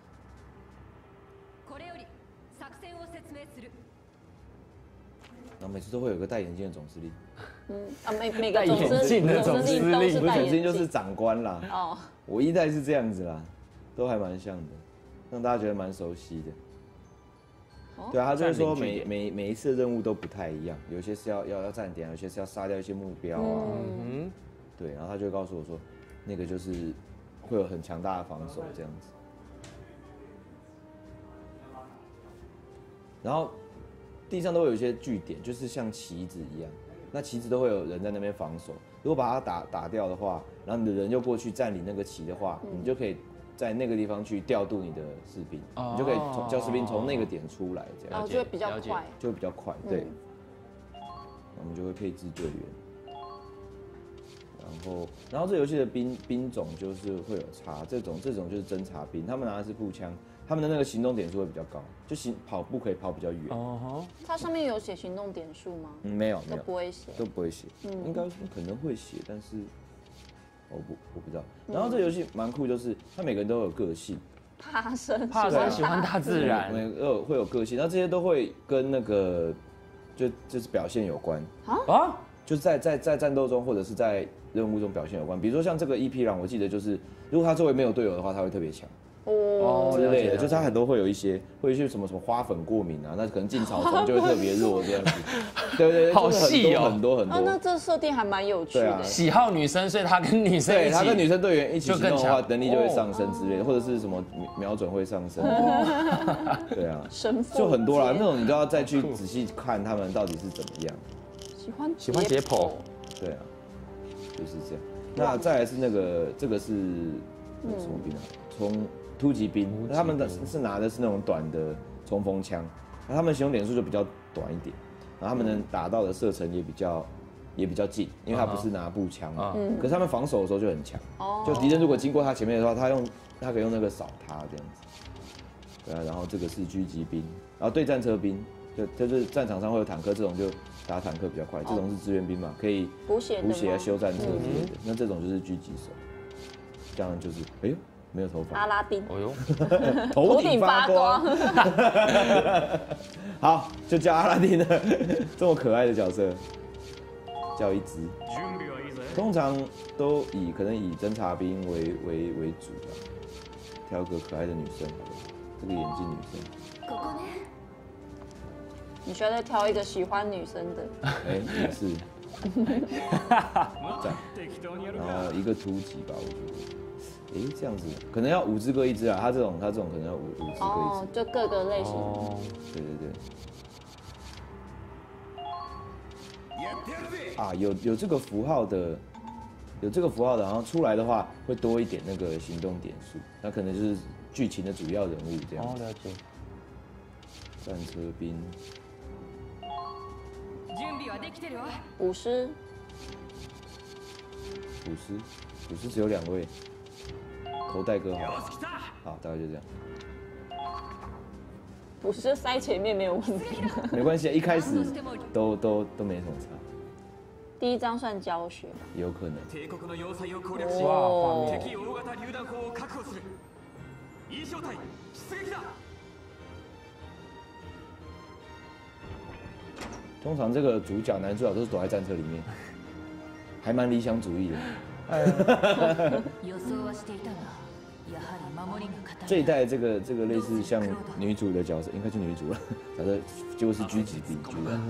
M: 然后每次都会有个戴眼镜的总司令。
N: 每个总司令都是戴眼镜。
M: 不是总司令就是长官啦。我1代是这样子啦，都还蛮像的，让大家觉得蛮熟悉的。对啊，他就是说每一次的任务都不太一样，有些是要站点，有些是要杀掉一些目标啊。对，然后他就会告诉我说，那个就是会有很强大的防守这样子。然后地上都会有一些据点，就是像旗子一样，那旗子都会有人在那边防守。如果把它打掉的话，然后你的人又过去占领那个旗的话，你就可以在那个地方去调度你的士兵，你就可以叫士兵从那个点出来，这样
N: 就会比较快，
M: 对。我们就会配置队员，然后这游戏的兵种就是会有差，这种就是侦察兵，他们拿的是步枪， 他们的那个行动点数会比较高，就跑步可以跑比较远。
A: 哦
N: 它上面有写行动点数吗？
M: 没有，
N: 都不会写，
M: 都不会写。应该可能会写，但是我不知道。然后这游戏蛮酷，就是它每个人都有个性。
N: 怕生，
A: 喜欢大自然，
M: 会有个性，然后这些都会跟那个就是表现有关
A: 啊，
M: 就是在战斗中或者是在任务中表现有关。比如说像这个EP狼，我记得就是如果他周围没有队友的话，他会特别强。之类的，就是他很多会有一些什么花粉过敏啊，那可能进草丛就会特别弱这样子。对，
A: 好细哦，
M: 很多。
N: 那这设定还蛮有趣的。
A: 喜好女生，所以他跟女生
M: 对，他跟女生队员一起行动的话，能力就会上升之类的，或者是什么瞄准会上升。对啊，就很多啦，那种你都要再去仔细看他们到底是怎么样。
N: 喜欢
A: 解剖。
M: 对啊，就是这样。那再来是这个是什么兵啊？突击兵，他们是拿的是那种短的冲锋枪，那他们行动点数就比较短一点，然后他们能打到的射程也比较近，因为他不是拿步枪嘛，可是他们防守的时候就很强，就敌人如果经过他前面的话，他可以用那个扫他这样子，对啊，然后这个是狙击兵，然后对战车兵，就是战场上会有坦克，这种就打坦克比较快，这种是支援兵嘛，可以补血修战车之类的，那这种就是狙击手，这样就是哎呦。没有头发，
N: 阿拉丁，
A: 哦呦，
M: 头顶发光，好，就叫阿拉丁的这么可爱的角色，叫一只，通常都可能以侦察兵为主吧，挑个可爱的女生，这个眼镜女生，
N: 你需要再挑一个喜欢女生的，
M: 也是，赞，然后一个突击吧，我觉得。这样子可能要5只各1只啊，他这种可能要5只各1只。
N: 哦，就各个类型。
M: 对。啊，有这个符号的，然后出来的话会多一点那个行动点数，那可能就是剧情的主要人物这样。
A: 哦，了解。
M: 战车兵。
N: 50
M: 只有2位。头戴哥好，大概就这样。
N: 50塞前面没有问题，
M: 没关系，一开始都没什么差。
N: 第一章算教学吧，
M: 有可能。
N: 哇，
M: 通常这个男主角都是躲在战车里面，还蛮理想主义的。这一代这个类似像女主的角色，应该是女主了，角色结果是狙击兵，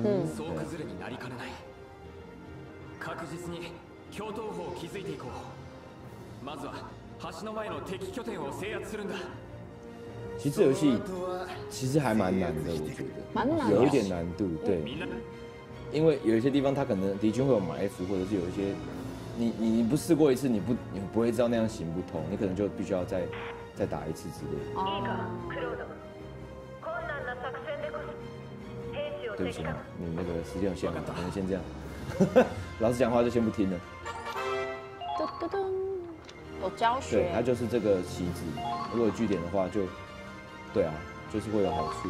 M: 其实这游戏其实还蛮难的，我觉得，有一点难度，对，因为有一些地方它可能敌军会有埋伏，或者是有一些。你不试过一次，你不会知道那样行不通，你可能就必须要再打一次之类的。对不起啊，你那个时间有限，我们先这样。老师讲话就先不听了。
N: 有教学。
M: 对，它就是这个棋子，如果有据点的话就，对啊，就是会有好处。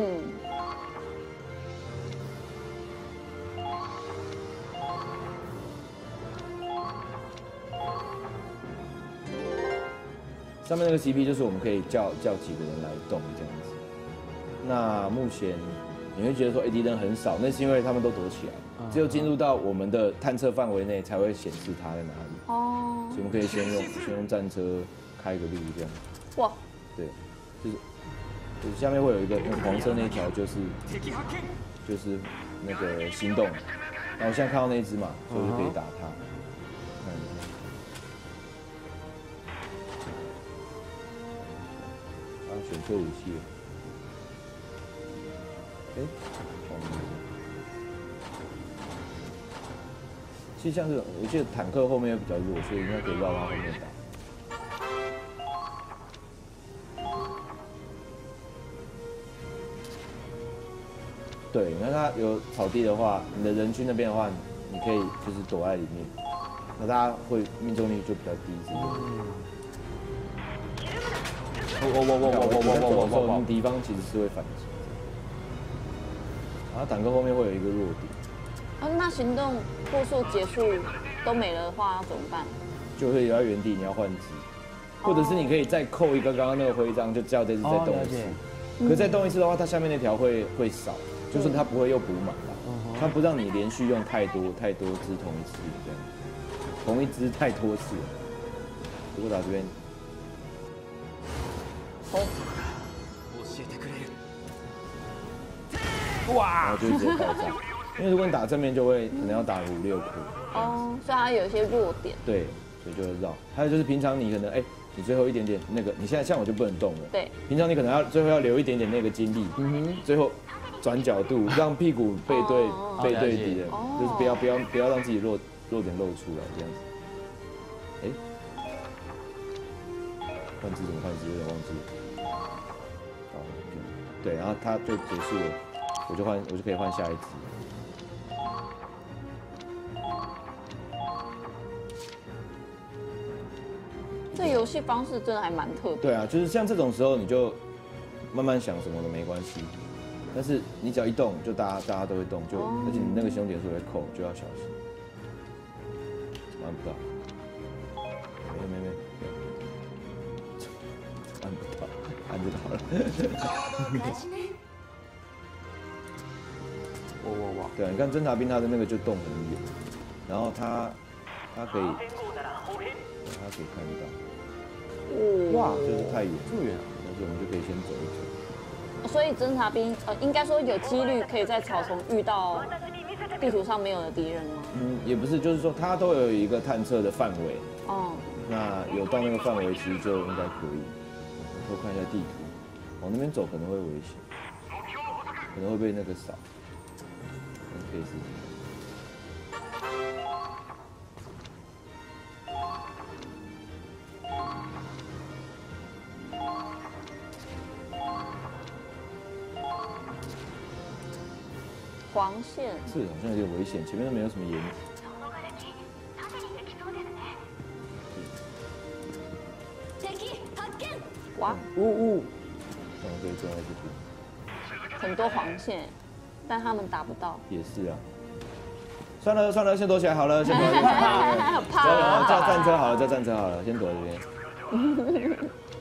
M: 上面那个 CP 就是我们可以叫几个人来动这样子。那目前你会觉得说敌人很少，那是因为他们都躲起来，只有进入到我们的探测范围内才会显示他在哪里。
N: 哦。
M: 所以我们可以先用战车开个路这样。
N: 哇。
M: 对，就是下面会有一个黄色那条就是那个行动，然后我现在看到那一只嘛，所以我就可以打它。选错武器了，其实像这种，我记得坦克后面又比较弱，所以应该可以绕到后面打。对，你看它有草地的话，你的人群那边的话，你可以就是躲在里面，那大家会命中率就比较低之类的。 我敌方其实是会反击，然后坦克后面会有一个弱点。
N: 那行动步数结束都没了的话要怎么办？
M: 就会留在原地，你要换机，或者是你可以再扣一个刚刚那个徽章，就叫这次再动一次。可是再动一次的话，它下面那条会少，就是它不会又补满了，它不让你连续用太多支同一次这样，同一支太多次了。如果打这边。哇！然后就直接爆炸，因为如果你打正面，就会可能要打5、6颗。
N: 哦，所以它有一些弱点。
M: 对，所以就会绕。还有就是平常你可能你最后一点点那个，你现在像我就不能动了。
N: 对。
M: 平常你可能最后要留一点点那个精力，最后转角度，让屁股背对敌人，就是不要让自己弱点露出来这样子。换姿怎么换姿？有点忘记了。对，然后它就结束了，我就可以换下一支。
N: 这游戏方式真的还蛮特别。
M: 对啊，就是像这种时候，你就慢慢想什么的没关系，但是你只要一动，就大家都会动，而且你那个凶点数会扣，就要小心。按不到，没，按不到，按就好了。哇！对，你看侦察兵他的那个就动很远，然后他可以看到。哇，就是太远，这么远，但是我们就可以先走一走。
N: 所以侦察兵应该说有几率可以在草丛遇到地图上没有的敌人吗？
M: 也不是，就是说它都有一个探测的范围。
N: 哦。那
M: 有到那个范围，其实就应该可以。我看一下地图，往那边走可能会危险，可能会被那个扫。可以试试。
N: 黄线
M: 是好像有点危险，前面都没有什么掩体。
N: 哇！
M: 对，就在这边。
N: 很多黄线，但他们打不到。
M: 也是啊。算了，先躲起来好了，先躲。
N: 怕。
M: 叫战车好了，先躲这边。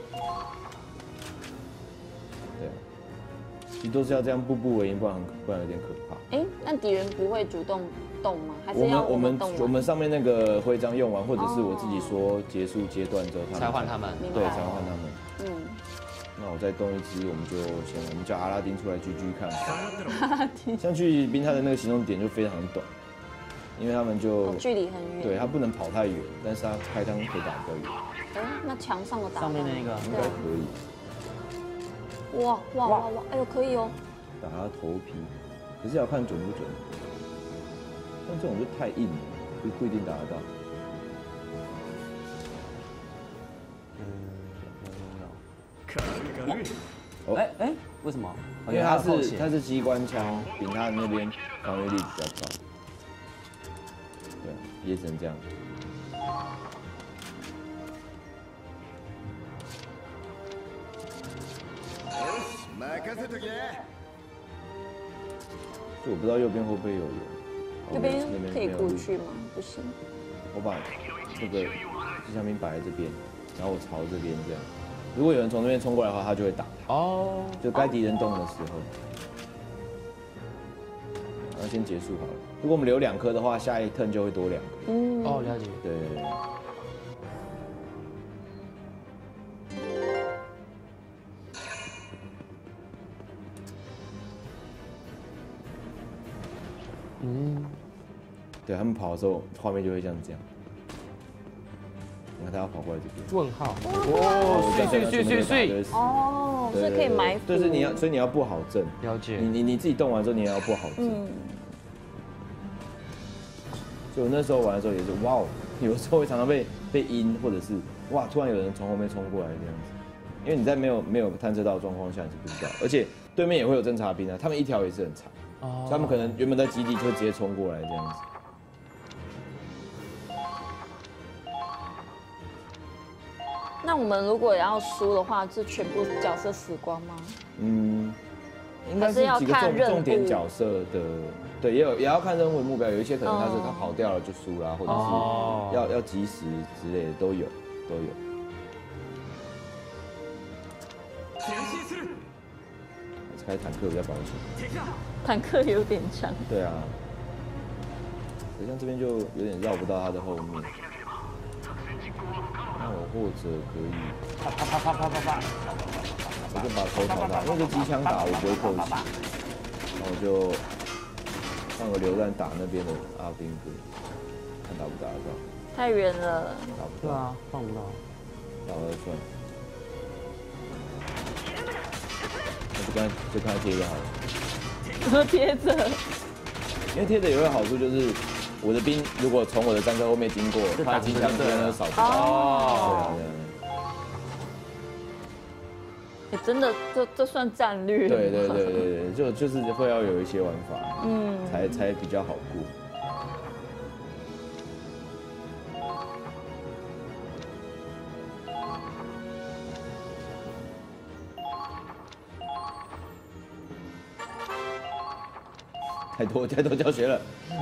M: 其实都是要这样步步为营，不然有点可怕。
N: 那敌人不会主动动吗？还是要我们动？
M: 我们上面那个徽章用完，或者是我自己说结束阶段之后，
A: 才换他们。
M: 对，才换他们。那我再动一支，我们叫阿拉丁出来狙看。
N: 阿拉丁。
M: 像狙击兵他的那个行动点就非常短，因为他们就
N: 距离很远。
M: 对他不能跑太远，但是他开枪可以打比较远。
N: 那墙上的打
A: 上面那个
M: 应该可以。
N: 哇！哎呦，可以哦。
M: 打他头皮，可是要看准不准。但这种就太硬了，不一定打得到。
A: 为什么？
M: 因为它是机关枪，比他那边防御力比较高。对，也只能这样。我不知道右边会不会有人。
N: 右边可以过去吗？不行。
M: 我把这个机枪兵摆在这边，然后我朝这边这样。如果有人从那边冲过来的话，他就会打他。哦。就该敌人动的时候，然后先结束好了。如果我们留2颗的话，下一 turn 就会多2颗。
A: 了解。
M: 对。对他们跑的时候，画面就会像这样。你看他要跑过来这边。
A: 问号。
M: 碎。
N: 哦，所以可以埋伏。
M: 对，所以你要布好阵。
A: 了解。
M: 你自己动完之后，你也要布好阵。所以我那时候玩的时候也是，哇哦，有时候会常常被阴，或者是哇，突然有人从后面冲过来这样子。因为你在没有探测到的状况下，你是不知道，而且对面也会有侦察兵啊，他们一条也是很长。所以他们可能原本在基地就会直接冲过来这样子。
N: 那我们如果要输的话，是全部角色死光吗？
M: 应该是几个重点角色的，对，也要看任务的目标，有一些可能他跑掉了就输啦，或者是要及时之类的都有。开坦克比较保险，
N: 坦克有点强。
M: 对啊，好像这边就有点绕不到他的后面。那我或者可以啪，我就把头朝他，因为这机枪打我不会扣血，然后我就放个榴弹打那边的阿兵哥，看打不打得到。
N: 太远了。
M: 打不到。
A: 对啊，放不到。
M: 打了算。就看贴着好了。
N: 贴着。
M: 因为贴着有一个好处就是，我的兵如果从我的战车后面经过，他的机枪这边就扫不到。哦。
N: 对啊。真的，这算战略。
M: 对，就是会要有一些玩法，才比较好过。太多教学了。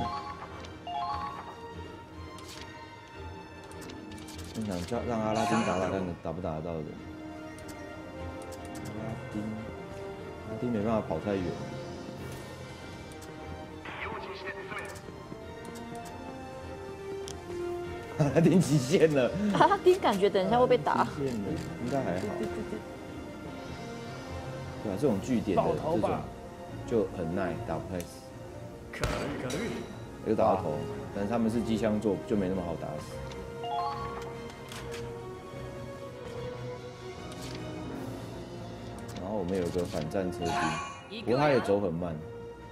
M: 我想让阿拉丁打看打不打得到的。阿拉丁没办法跑太远。阿拉丁极限了。
N: 阿拉丁感觉等一下会被打。
M: 极限了，应该还好。对啊，这种据点的这种就很耐，打不太死。
F: 可以，
M: 有打到头，但是他们是机枪做，就没那么好打死。然后我们有个反战车兵，不过他也走很慢。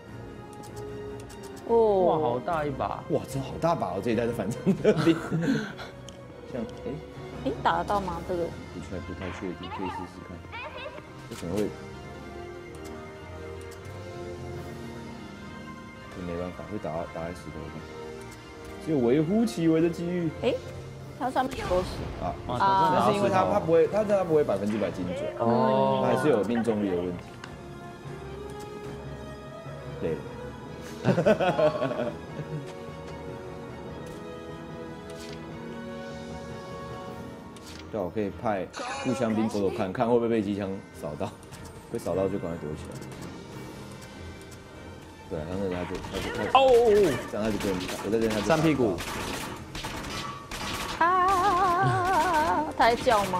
N: 哦，
A: 哇，好大一把！
M: 哇，真好大把哦！这一代的反战车兵，像
N: 打得到吗？这个
M: 不太确定，可以试试看。为什么会？没办法，会打在石头上，只有微乎其微的机遇。
N: 它上面都是
M: 那是因为它不会100%精准，它还是有命中率的问题。累了。对，我可以派步枪兵走看会不会被机枪扫到，被扫到就赶快躲起来。对，然后他就这样他就不能打，我在这边他就
A: 扇屁股。
N: 他在叫吗？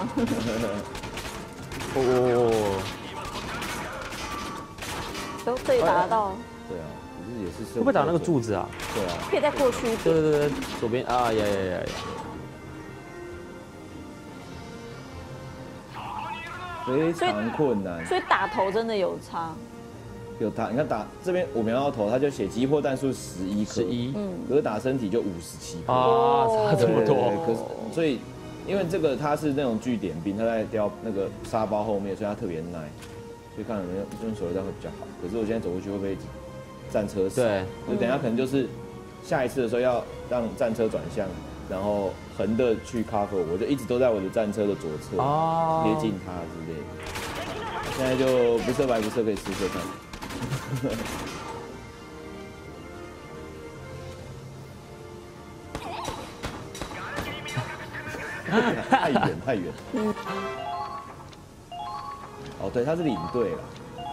N: 都可以打得到。
M: 对啊，可是也是
A: 会不会打那个柱子啊？
M: 对啊。
N: 可以再过去一点。
A: 对，左边啊呀。
M: 非常困难。
N: 所以打头真的有差。
M: 有打，你看打这边我瞄到头，他就写击破弹数11颗，可是打身体就57颗
A: 啊，差这么多。
M: 可是所以因为这个它是那种据点兵，他在雕那个沙包后面，所以他特别耐，所以看有没有用手榴弹会比较好。可是我现在走过去会不会战车死？对，所以等一下可能就是下一次的时候要让战车转向，然后横的去 cover， 我就一直都在我的战车的左侧贴近它之类的。现在就不射白不射，可以试射看。太远。哦，对，他是领队了。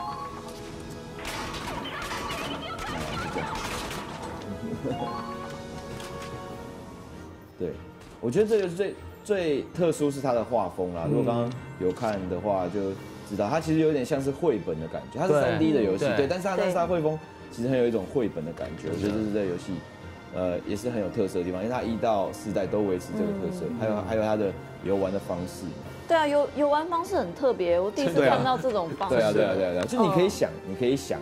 M: 对，我觉得这个最特殊是它的画风啦。如果刚刚有看的话，就知道它其实有点像是绘本的感觉。它是3D 的游戏，对，但是它绘风其实很有一种绘本的感觉。我觉得这是这游戏，也是很有特色的地方，因为它1到4代都维持这个特色，还有它的游玩的方式。对啊，
N: 游玩方式很特别，我第一次看到这种方式。
M: 对啊，就你可以想，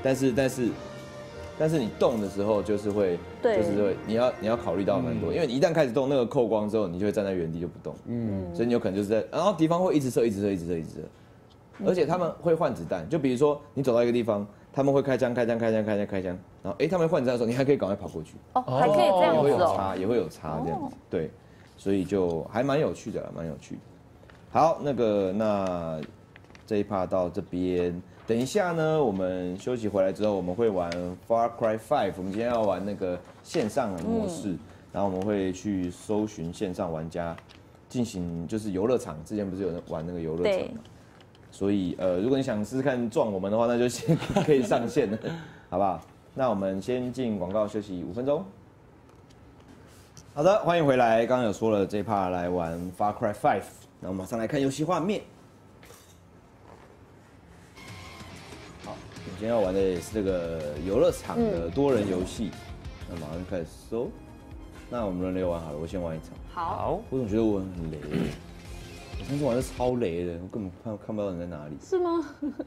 M: 但是你动的时候就是会，你要考虑到蛮多，因为你一旦开始动，那个扣光之后，你就会站在原地就不动，所以你有可能就是然后敌方会一直射，而且他们会换子弹，就比如说你走到一个地方，他们会开枪，然后他们换子弹的时候，你还可以赶快跑过去，
N: 还可以这样子
M: 也会有差这样子，对，所以就还蛮有趣的，蛮有趣的。 好，那这一趴到这边，等一下呢，我们休息回来之后，我们会玩 Far Cry 5，我们今天要玩那个线上的模式，然后我们会去搜寻线上玩家，进行就是游乐场，之前不是有人玩那个游乐场吗？所以如果你想试试看撞我们的话，那就先可以上线了，好不好？那我们先进广告休息5分钟。好的，欢迎回来。刚刚有说了这一趴来玩 Far Cry 5，那我们马上来看游戏画面。好，我们今天要玩的也是这个游乐场的多人游戏。那马上开始搜。那我们轮流玩好了，我先玩一场。
N: 好。
M: 我总觉得我很雷，我上次玩的超雷的，我根本看不到人在哪里。
N: 是吗？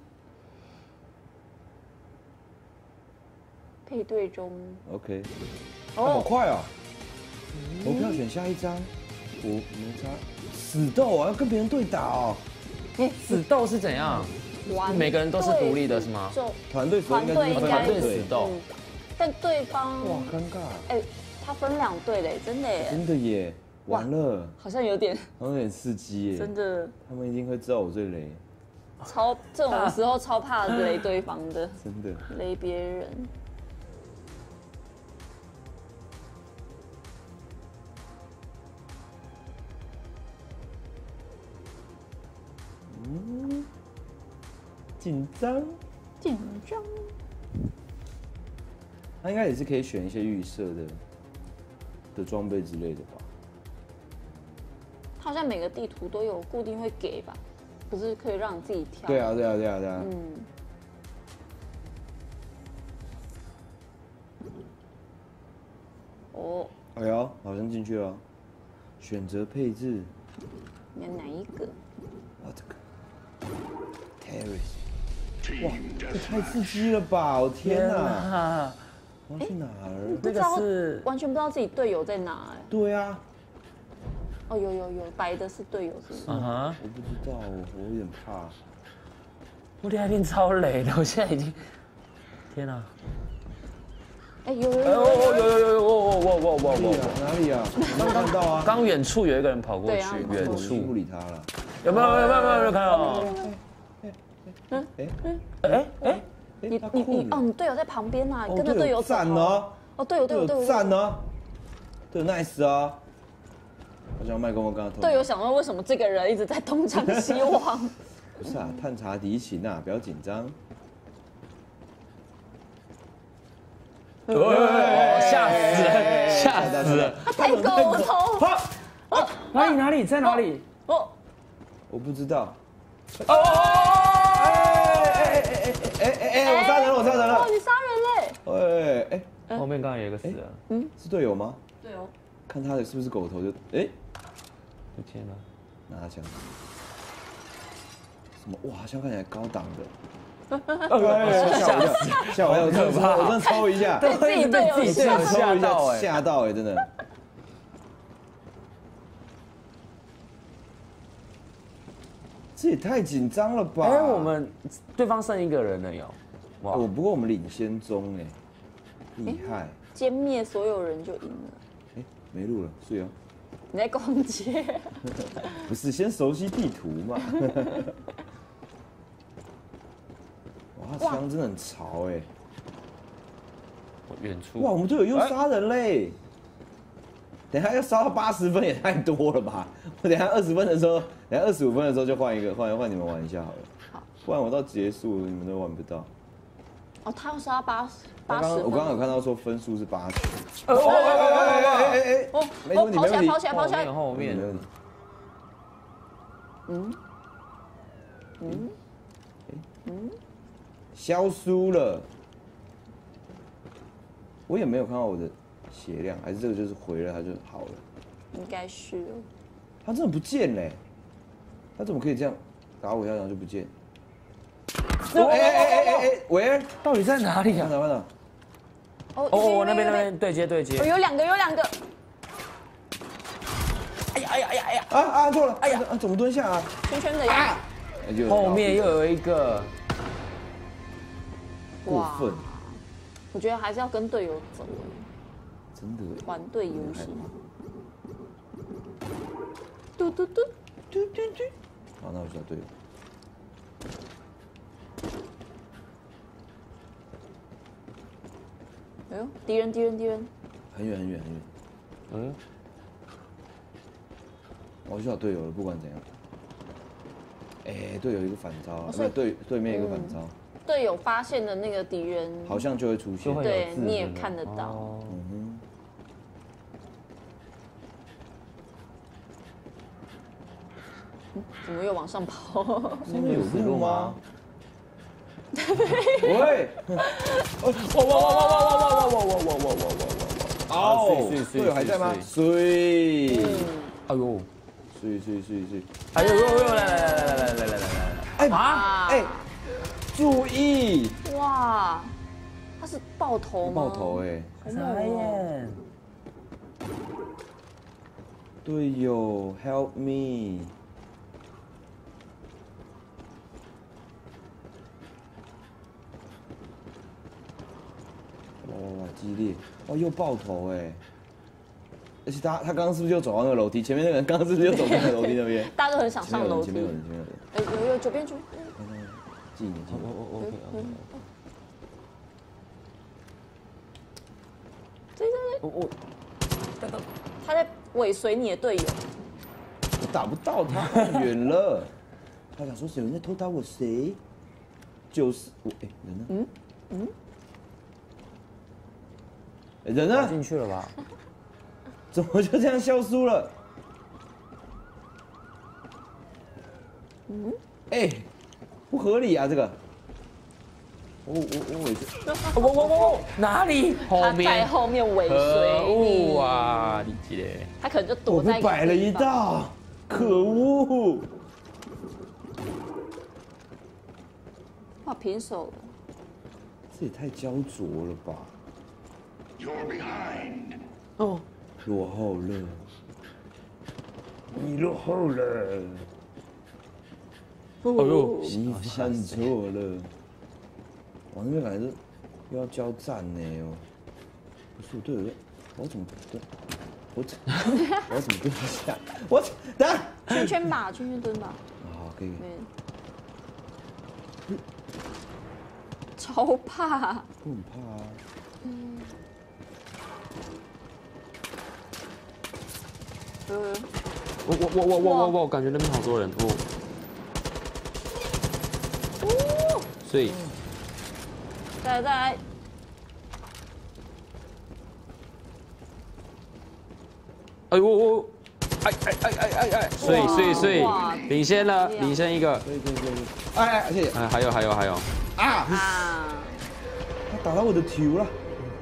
N: 配对中。
M: OK。好快哦！投票选下一张，我没差。死斗啊，要跟别人对打哦。
D: 死斗是怎样？每个人都是独立的是吗？
M: 团队应该是团队死斗，
N: 但对方
M: 哇尴尬。
N: 哎，他分2队嘞，真的耶。
M: 真的耶，完了。
N: 好像有点
M: 刺激耶。
N: 真的。
M: 他们一定会知道我最雷。
N: 这种时候超怕雷对方的。
M: 真的。
N: 雷别人。
M: 紧张。他应该也是可以选一些预设的装备之类的吧？
N: 他好像每个地图都有固定会给吧？不是可以让你自己挑？
M: 对啊。哦。哎呦，好像进去了。选择配置。
N: 你要哪一个？
M: 这个。Terrace。哇，这太刺激了吧！我天哪！我要去哪儿？
N: 那个是完全不知道自己队友在哪哎。
M: 对啊。
N: 哦，有，白的是队友是吗？
M: 我不知道，我有点怕。
D: 我那天超累的，我现在已经，天哪！
N: 哎，有，
D: 哇！
M: 哪里啊？没看到啊。
D: 刚远处有一个人跑过去，远处
M: 不理他了。
D: 有没有看到？
N: 你队友在旁边啊，跟着队友走。
M: 赞哦！
N: 队友
M: 赞哦！队友 nice 哦！好像麦克风刚刚。
N: 队友想问为什么这个人一直在东张西望？
M: 不是啊，探查敌情啊，不要紧张。
D: 吓死了！
N: 他抬狗头。
D: 哪里在哪里？
M: 我不知道。
N: 我
M: 杀人了！
N: 你杀人
M: 嘞！
D: 后面刚刚有一个死了。
M: 是队友吗？
N: 队友。
M: 看他的是不是狗头就
D: 天哪！
M: 拿枪。什么？哇，枪看起来高档的。吓我！我真的抽一下。
N: 对自己队友
M: 吓到真的。这也太紧张了吧！
D: 我们对方剩1个人了有。
M: 哇！不过我们领先中厉害。
N: 歼灭所有人就赢了。
M: 没路了，是哦。
N: 你在逛街？
M: 不是，先熟悉地图嘛。哇，枪真的很潮哎。
D: 远处。
M: 哇，我们队友又杀人嘞！等下要烧到80分也太多了吧？我等下20分的时候，等下25分的时候就换一个，换你们玩一下好了。
N: 好。
M: 不然我到结束你们都玩不到。
N: 他要杀80。
M: 我刚刚有看到说分数是80。没问题，
N: 跑起来！
D: 后面。
M: 消输了。我也没有看到我的血量，还是这个就是回了它就好了。
N: 应该是哦。
M: 它真的不见嘞！它怎么可以这样打我一下然后就不见？喂，
D: 到底在哪里啊？
M: 看到。
D: 那边对接。
N: 有2个。
D: 哎呀！
M: 按错了！哎呀，怎么蹲下啊？
N: 圈的呀。
D: 后面又有一个。
M: 过分。
N: 我觉得还是要跟队友走。
M: 真的。
N: 团队游戏。
M: 好，那我找队友。
N: 哎呦，敌人！
M: 很远。
A: 嗯，
M: 我去找队友了，不管怎样。哎，队友一个反招啊，所以对面一个反招。
N: 队友发现的那个敌人，
M: 好像就会出现，
N: 对，你也看得到。怎么又往上跑？
M: 上面有路吗？喂！哇！哦，队友还在吗？水！
A: 哎呦，
M: 水！
A: 哎呦，来！
M: 哎，注意！
N: 哇，他是爆头吗？
M: 爆头哎！
A: 傻眼！
M: 队友 ，help me！ 哇，激烈！哇，又爆头哎！而且他刚刚是不是就走到那个楼梯？前面那个人刚刚是不是就走到那个楼梯那边？
N: 大家都很想上楼梯。
M: 前面有人。
N: 哎，有左边。
M: 记你。
A: OK。
N: 他在尾随你的队友。
M: 我打不到他，太远了。他想说有人在偷打我谁？就是我哎，人呢？人呢？
A: 进去了吧？
M: 怎么就这样消失了？哎，不合理啊！这个，
A: 我哪里？
N: 他在后面尾随你。
A: 哇，你姐！
N: 他可能就躲在。
M: 我被摆了一道，可恶！
N: 哇，平手了。
M: 这也太焦灼了吧！
B: You're behind.
N: 哦，
M: 落后了，你落后了。
A: 哎呦，
M: 你犯错了。我那边感觉是又要交战呢哦。不是我队友在，我怎么蹲？我怎么蹲下？我等下。
N: 圈圈吧，圈圈蹲吧。
M: 好，可以。
N: 超怕。
M: 不很怕啊。
A: 我感觉那边好多人哦。所以。
N: 再来。
A: 哎呦！哎！所以领先了，领先一个。
M: 对。哎，谢谢。
A: 哎，还有。
M: 啊！他打到我的球了。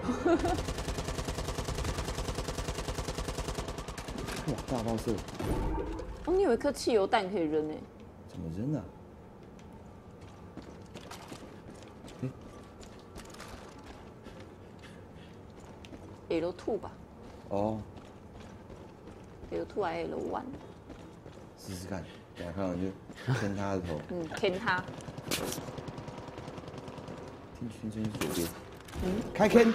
M: 哇，大爆射！
N: 哦，你有一颗汽油弹可以扔诶。
M: 怎么扔啊？
N: L2 吧。
M: 哦。
N: L2 还是 L1？
M: 试试看，等下看完就牵他的头。
N: 牵他。
M: 听声音左边。开 K。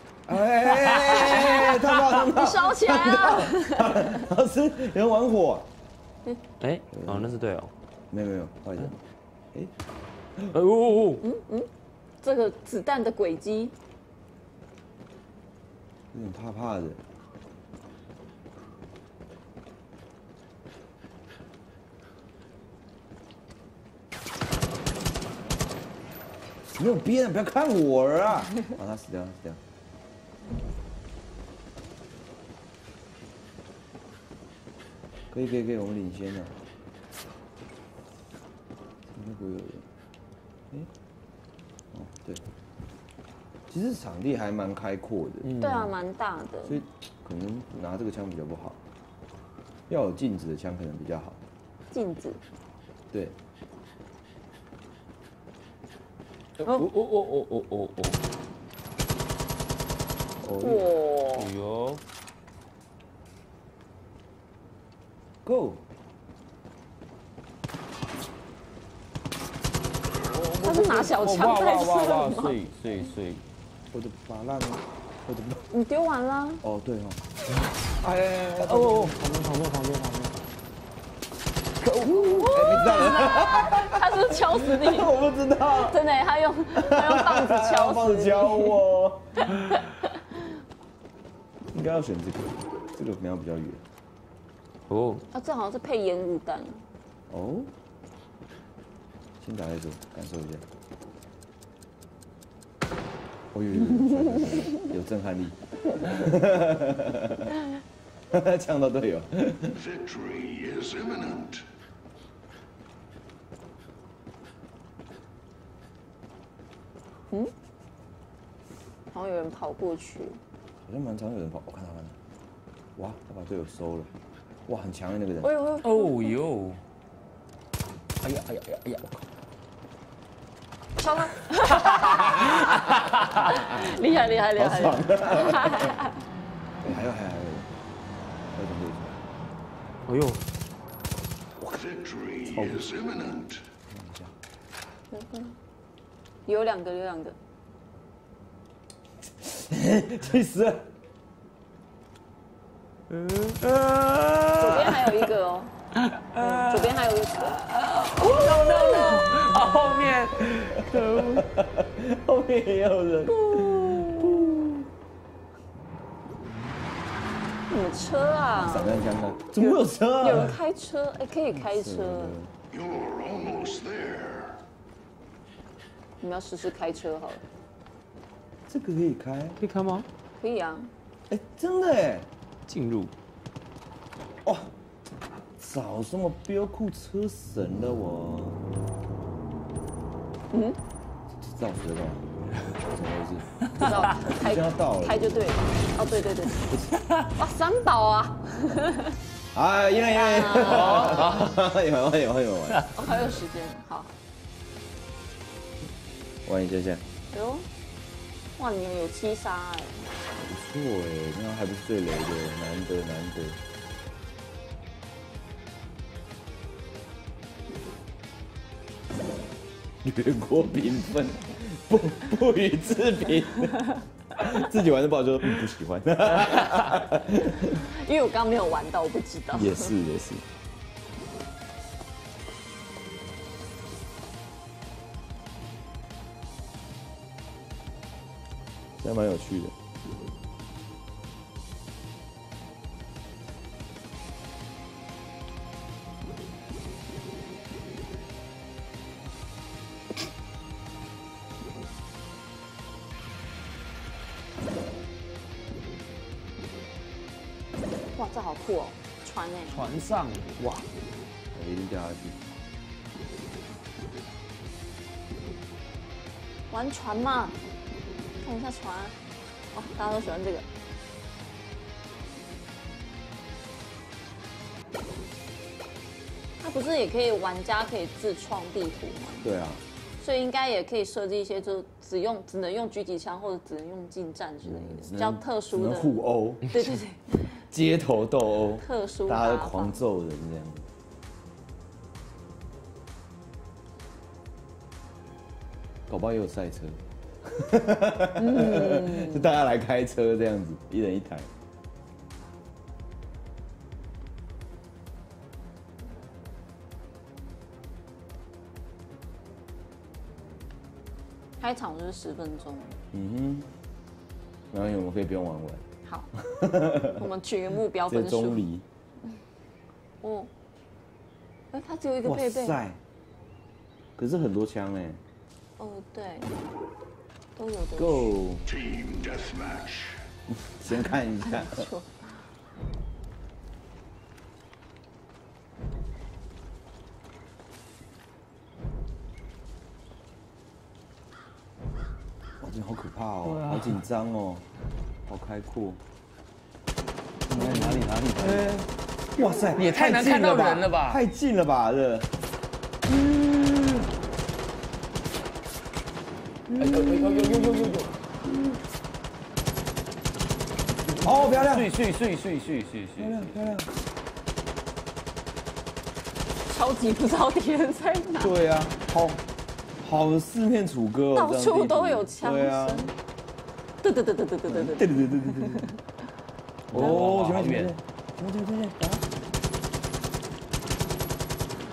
M: 哎，烫到！
N: 你烧起来了！
M: 老师，有人玩火。
A: 哎，哦，那是队友。
M: 没有，不好意思。
N: 这个子弹的轨迹。
M: 有点怕的。没有边，不要看我啊！他死掉。可以，我们领先了。应该不会有人。对。其实场地还蛮开阔的。
N: 对啊，蛮大的。
M: 所以可能拿这个枪比较不好，要有镜子的枪可能比较好。
N: 镜子。
M: 对。
A: 哦！
N: 哇！
A: 有
M: ，Go！
N: 他是拿小枪在射吗？
A: 碎！
M: 我的把烂了，
N: 你丢完了？
M: 哦，对哦。
A: 旁边。
N: 他是不是敲死你？
M: 我不知道。
N: 真的，他用棒子敲死你。
M: 棒子敲我。应该要选这个，这个瞄比较远。哦。
N: 啊，这好像是配烟雾弹。
M: 哦。先打在这，感受一下。哦有震撼力。呛到队友。
O: Victory is imminent.
N: 嗯，好像有人跑过去。
M: 好像蛮常有人跑，我看到了。哇，他把队友收了。哇，很强的那个人。
N: 哎呦！
A: 哦哟！
M: 哎呀！
N: 敲他！厉害！
M: 好爽！还有，哎呦！
O: Victory is imminent.
N: 有两个。
M: 气死了！
N: 左边还有一个哦，左边还有一个。
A: No！ 后面，
M: 后面也有人。
N: 什么车啊？
M: 散弹枪的，怎么会有车啊？
N: 有人开车，哎，可以开车。
O: You're almost there.
N: 你们要试试开车好了。
M: 这个可以开？
A: 可以开吗？
N: 可以啊。
M: 哎，真的哎！
A: 进入。
M: 哇，早什么标酷车神了我。嗯？这倒车干嘛？怎么回事？
N: 不知道，开
M: 要到了，
N: 开就对了。哦，对。哇，3宝啊！
M: 哎，赢了！有玩。
N: 哦，还有时间，好。
M: 玩一下。
N: 哎呦，哇，你们有7杀哎。
M: 不错哎，那还不是最雷的，难得。越过评分，不予置评。自己玩的不好就不喜欢。
N: 因为我刚没有玩到，我不知道。
M: 也是。还蛮有趣的。
N: 哇，这好酷哦，船哎！
A: 船上，哇，
M: 一定掉下去。
N: 玩船嘛，看一下船。哦，大家都喜欢这个。它不是也可以玩家可以自创地图吗？
M: 对啊。
N: 所以应该也可以设计一些，就只能用狙击枪或者只能用近战之类的，比较特殊的。
M: 只能互殴。
N: 对。
M: 街头斗殴。
N: 特殊。
M: 大家都狂揍人这样。搞不好也有赛车。就大家来开车这样子，一人一台。
N: 开场就是10分钟。
M: 然后我们可以不用玩完。
N: 好，我们取个目标分数。
M: 中离。
N: 哦。哎，它只有一个配备。哇塞！
M: 可是很多枪哎。
N: 哦，对。都有的。
M: Go
O: Team Deathmatch。
M: 先看一下。哇，这好可怕哦，好紧张哦，好开阔。哪里？哇塞，
A: 也太难看到人了吧？
M: 太近了吧，这。有。哦，漂亮！
A: 碎。
M: 漂亮。
N: 超级不知道敌人在哪。
M: 对啊，好四面楚歌哦，
N: 到处都有枪声。对。
M: 哦，前面，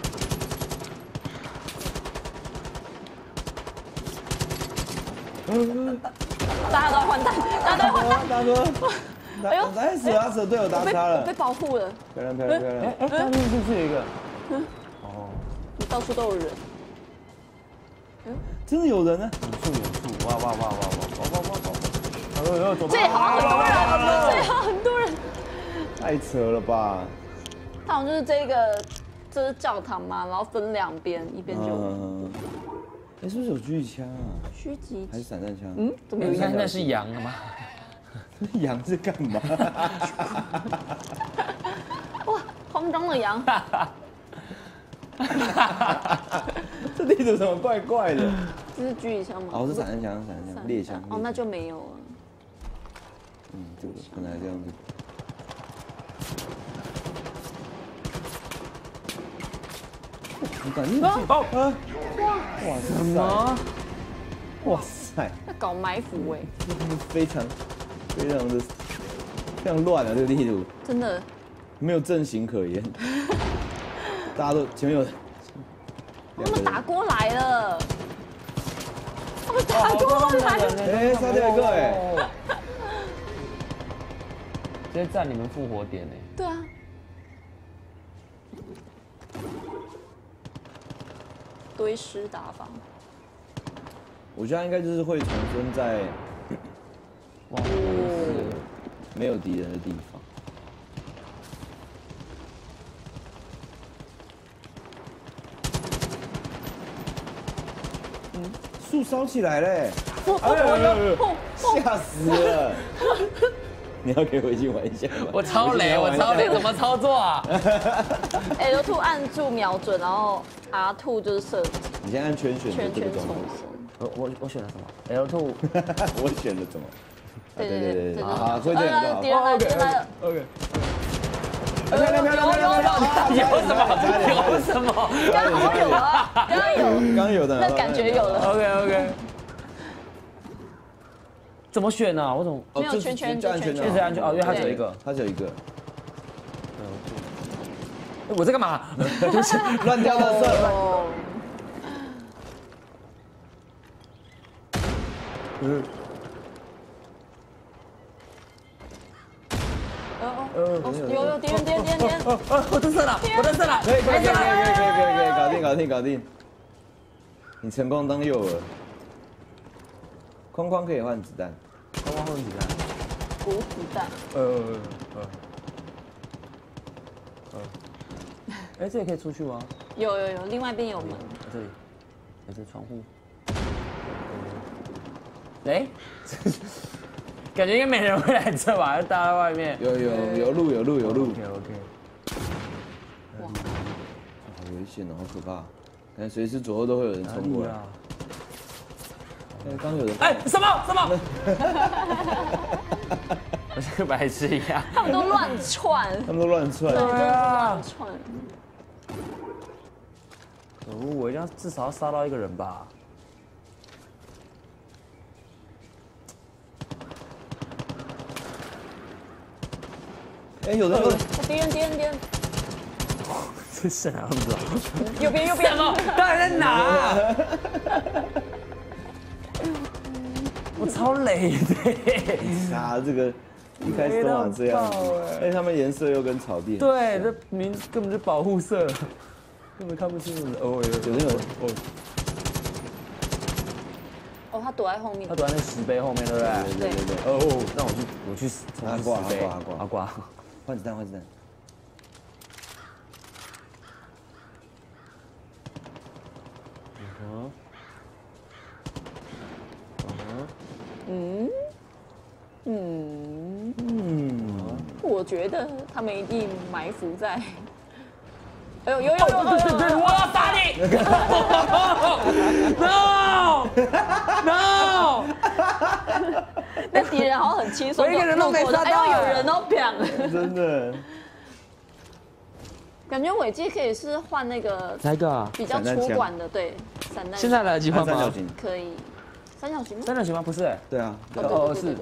N: 大家都要换弹，大家都要换弹。
M: 大哥，哎呦，来扯队友打他了，
N: 被保护了。
M: 漂亮。
A: 哎，刚刚是不是有一个？
N: 哦，到处都有人。
M: 真的有人呢！
A: 远处，哇！
N: 最好很多人，
M: 太扯了吧！
N: 他好像就是这是教堂嘛，然后分两边，一边就。
M: 哎，是不是有狙击枪啊？
N: 狙击
M: 还是散弹枪？
N: 怎么有？
A: 那是羊吗？
M: 羊是干嘛？
N: 哇，慌张的羊。
M: 这地图怎么怪怪的？
N: 这是狙击枪吗？
M: 哦，是散弹枪，猎枪。
N: 哦，那就没有了。
M: 这个本来这样子。你敢进去？哇！什么？哇塞！
N: 在搞埋伏哎！
M: 非常乱啊！这个地图
N: 真的
M: 没有阵型可言，大家都前面有。
N: 他们打过来了！
M: 哎，杀掉一个哎！
A: 直接占你们复活点哎！
N: 对啊。堆尸打法，
M: 我觉得应该就是会重生在没有敌人的地方。树烧起来嘞！吓死了！你要给我一起玩一下吗？
A: 我超雷，怎么操作啊
N: ？L2 按住瞄准，然后 R2 就是射击。
M: 你先按圈选
N: 圈重生。
A: 我选了什么 ？L2
M: 我选了什么？
N: 对。
M: 好，所以这两个。
N: 敌人来了。
M: OK。
A: 有什么？
N: 刚好有啊，
M: 刚有的。
N: 那感觉有了。
A: OK。怎么选呢？我怎么
N: 没有圈，
M: 就按圈
A: 就是按圈哦，因为它只有一个，我在干嘛？
M: 乱掉的色。
N: 有敌人！
A: 我得射了！
M: 可以，搞定！你成功当诱饵。框可以换子弹，
N: 补子弹。
A: 哎，这里可以出去吗？
N: 有，另外一边有门。
A: 这里，这窗户。哎，感觉应该没人会来这吧？大家在外面。
M: 有路。
A: OK。
M: 哇，好危险哦，好可怕！感觉随时左右都会有人冲过来。刚有人。
A: 哎，什么？我像个白痴一样。
N: 他们都乱窜。
M: 对，真的是乱窜。
A: 可恶，我一定要至少要杀到一个人吧。
M: 哎，有人。
N: 敌人。
A: 这是哪不知道？
N: 右边。
A: 什么？到底在哪？我超雷的。
M: 傻，这个一开始都长这样子，而且他们颜色又跟草地。
A: 对，这根本就保护色，根本看不清楚的。哦，有人。
N: 哦，他躲在后面。
A: 他躲在那石碑后面，对不对？
N: 对。
A: 哦，那我去
M: 阿挂，换子弹。
N: 我觉得他们一定埋伏在。哎呦，有！
A: 我要杀你 ！No！
N: 那敌人好像很轻松，
A: 我一个人都没杀到。
N: 哎呦，有人哦，砰！
M: 真的。
N: 感觉尾机可以是换那个
A: 哪个啊？
N: 比较粗管的，对，散弹。
A: 现在来得及换吗？
N: 可以。三角形吗？
A: 三角形吗？不是，
M: 对啊，
N: 是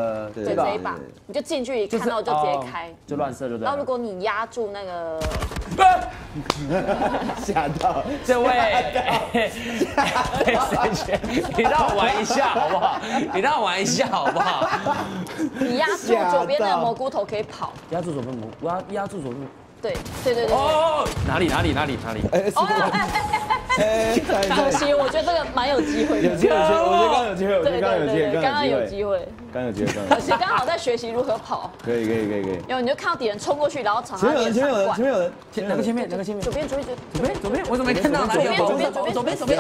A: 这
N: 一把，你就近距离看到就直接开，
A: 就乱射就对。
N: 然后如果你压住那个
M: 吓到
A: 这位，你让我玩一下好不好？你让我玩一下好不好？
N: 你压住左边的蘑菇头可以跑。
A: 压住左边蘑菇，我要压住左边。
N: 对。
A: 哦，哪里？
N: 可惜，我觉得这个蛮有机会的。
M: 有机会，我觉得刚有机会，
N: 刚刚有机会。可惜刚好在学习如何跑。
M: 可以。
N: 然后你就看到敌人冲过去，然后朝他脸上灌。
M: 前面有人，
A: 哪个前面？
N: 左边，
A: 我怎么没看到？哪里有？
N: 左边，死了。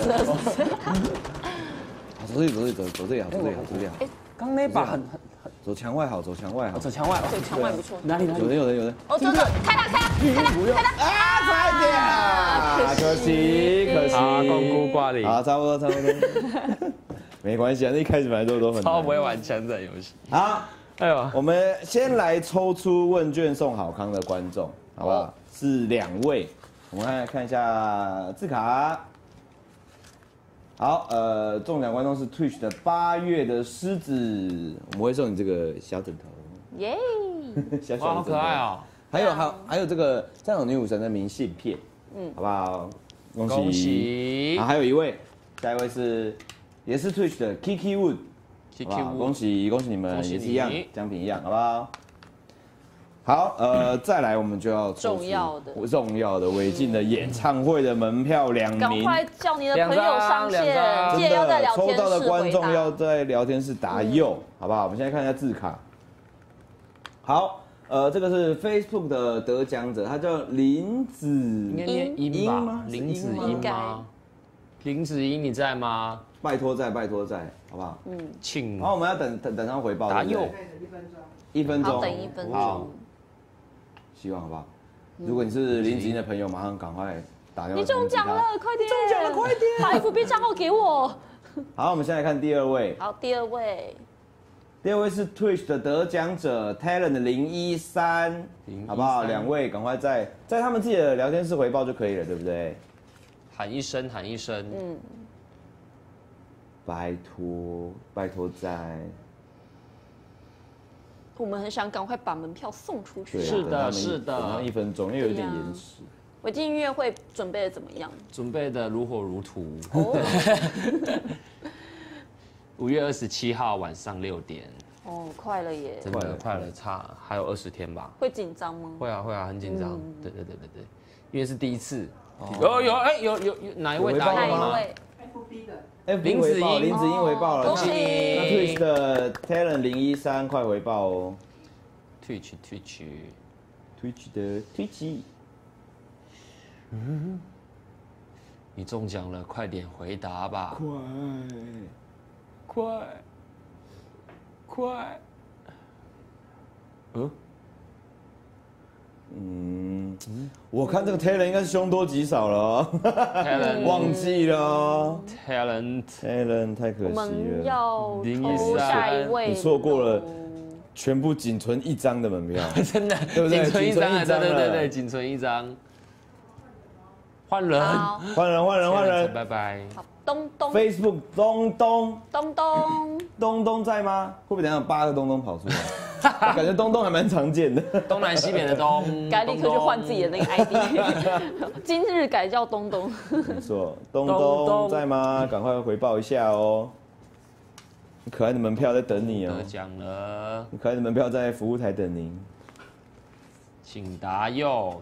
M: 走这里好。
A: 哎，刚那把很。
M: 走墙外好。
N: 对，墙外不错。
M: 哪里？有人。
N: 哦，走，开他！
M: 差一点啊！可惜。
A: 公菇挂零。
M: 好，差不多。没关系啊，那一开始本来都很。
A: 超不会玩枪战游戏。
M: 好，哎呦，我们先来抽出问卷送好康的观众，好不好？是2位，我们来看一下字卡。好，中奖观众是 Twitch 的8月的狮子，我们会送你这个小枕头，
N: 耶，
M: 小
A: 好可爱哦。
M: 还有这个战场女武神的明信片，好不好？恭喜！还有一位，下一位也是 Twitch 的 Kiki Wood， 恭喜你们，也是一样，奖品一样，好不好？好，再来我们就要
N: 重
M: 要的韦静的演唱会的门票2名，
N: 赶快叫你的朋友上线，记得要在聊天室
M: 抽到的观众要在聊天室答右，好不好？我们现在看一下字卡。好，这个是 Facebook 的得奖者，他叫林子英吗？
A: 林子英吗？林子英，你在吗？
M: 拜托在，好不好？请。然后我们要等他回报。
A: 答右。
M: 1分钟。
N: 好，等1分钟。
M: 好。希望好不好？如果你是林子英的朋友，马上赶快打电话。
N: 你中奖了，快点！中奖了，快点！把 FB 账号给我。
M: 好，我们现在看第2位。
N: 好，第2位
M: 是 Twitch 的得奖者 Talent 013，好不好？2位赶快在他们自己的聊天室回报就可以了，对不对？
A: 喊一声。
M: 拜托在。
N: 我们很想赶快把门票送出去。
A: 是的。
M: 等他们1分钟，因为有点延迟。
N: 韦静音乐会准备的怎么样？
A: 准备的如火如荼。5月27号晚上6点。
N: 哦，快了耶！
A: 真的快了，还有20天吧。
N: 会紧张吗？
A: 会啊，很紧张。对，因为是第一次。有哪一位答应吗
M: ？FB 的。林子英回报了，
N: 恭喜！
M: 那 Twitch 的 Talent 013快回报哦。
A: Twitch
M: 的 Twitch。
A: 你中奖了，快点回答吧！快！
M: 我看这个 Talent 应该是凶多吉少了哦，忘记了 Talent 太可惜了。
N: 我们要抽下一位，
M: 你错过了全部仅存1张的门票，
A: 真的，
M: 对不对？
A: 仅存1张，对，仅存1张。换人，拜拜。
N: 好，东
M: Facebook 东东在吗？会不会等下有8个东跑出来？我感觉东还蛮常见的，
A: 东南西北的东。
N: 该立刻去换自己的那个 ID， 今日改叫东。
M: 没错，东在吗？赶快回报一下哦。你可爱的门票在等你哦。
A: 得奖了。
M: 你可爱的门票在服务台等您。
A: 请答右。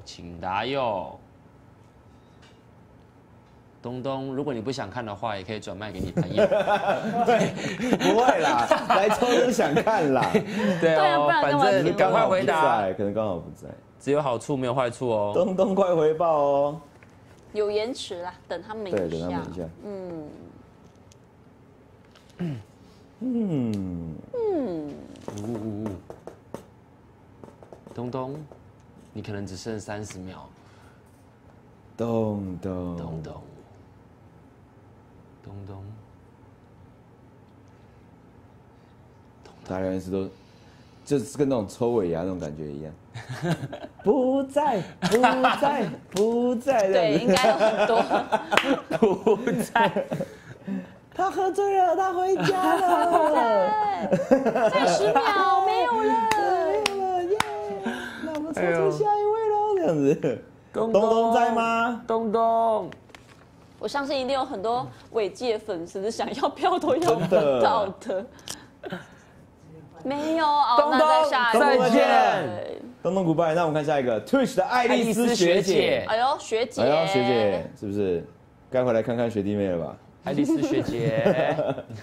A: 东，如果你不想看的话，也可以转卖给你朋友。
M: 对，不会啦，来抽就是想看啦。
A: 对哦，反正你赶快回答。
M: 可能刚好不在，
A: 只有好处没有坏处哦。
M: 东快回报哦。
N: 有延迟啦，等他们一下。
M: 对，等他们一下。
A: 东，你可能只剩30秒。
M: 东，大家是都就是跟那种抽尾牙那种感觉一样，不在，
N: 对，应该有很多
A: 不在。
M: 他喝醉了，他回家了，
N: 再10秒没有了，
M: 耶！那我们抽出下一位喽，这样子。 东东在吗？
A: 东东，
N: 我相信一定有很多伟记的粉丝想要票都要得到的。没有，
A: 东东再见。
M: 东东 goodbye， 那我们看下一个 Twitch 的爱丽丝学姐。
N: 哎呦，学姐，
M: 哎呦，学姐，是不是该回来看看学弟妹了吧？
A: 爱丽丝学姐，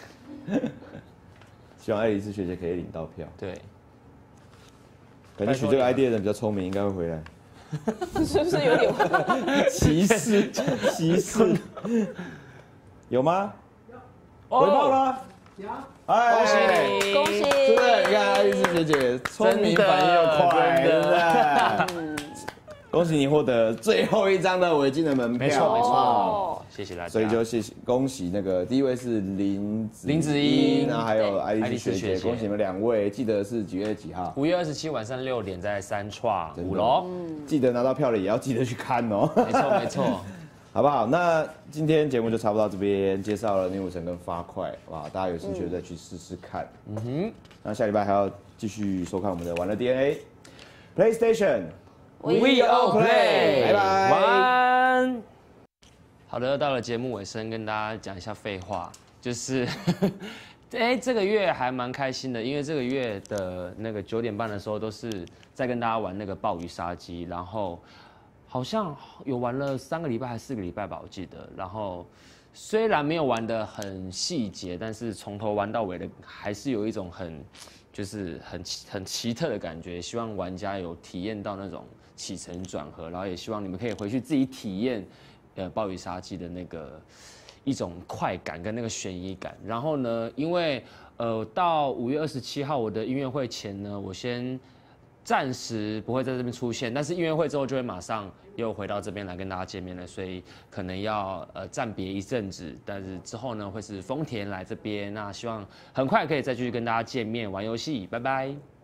M: 希望爱丽丝学姐可以领到票。
A: 对，
M: 感觉取这个 ID 的人比较聪明，应该会回来。
N: 是不是有点
M: 歧视？歧视？有吗？回报了。哎，
A: 恭喜你，
N: 恭喜！
M: 是不是？你看爱丽丝学姐聪明反应又快，对不对？恭喜你获得最后一张的韦静的门票，
A: 没错没错，谢谢大家。
M: 所以就恭喜那个第一位是林
A: 子英，
M: 然后还有爱丽丝学姐，恭喜你们2位，记得是几月几号？
A: 5月27晚上6点在三创5楼，
M: 记得拿到票了也要记得去看哦。
A: 没错没错。
M: 好不好？那今天节目就差不多到这边，介绍了女武神跟发快，哇，大家有兴趣再去试试看。那下礼拜还要继续收看我们的玩乐 DNA。PlayStation，We all play， 拜拜，
A: 晚安。好的，又到了节目尾声，跟大家讲一下废话，就是这个月还蛮开心的，因为这个月的那个9点半的时候都是在跟大家玩那个暴雨杀机，然后。好像有玩了3个礼拜还是4个礼拜吧，我记得。然后虽然没有玩得很细节，但是从头玩到尾的，还是有一种就是很奇特的感觉。希望玩家有体验到那种起承转合，然后也希望你们可以回去自己体验，暴雨杀机的那个一种快感跟那个悬疑感。然后呢，因为到5月27号我的音乐会前呢，我先。暂时不会在这边出现，但是音乐会之后就会马上又回到这边来跟大家见面了，所以可能要暂别一阵子，但是之后呢会是丰田来这边，那希望很快可以再继续跟大家见面玩游戏，拜拜。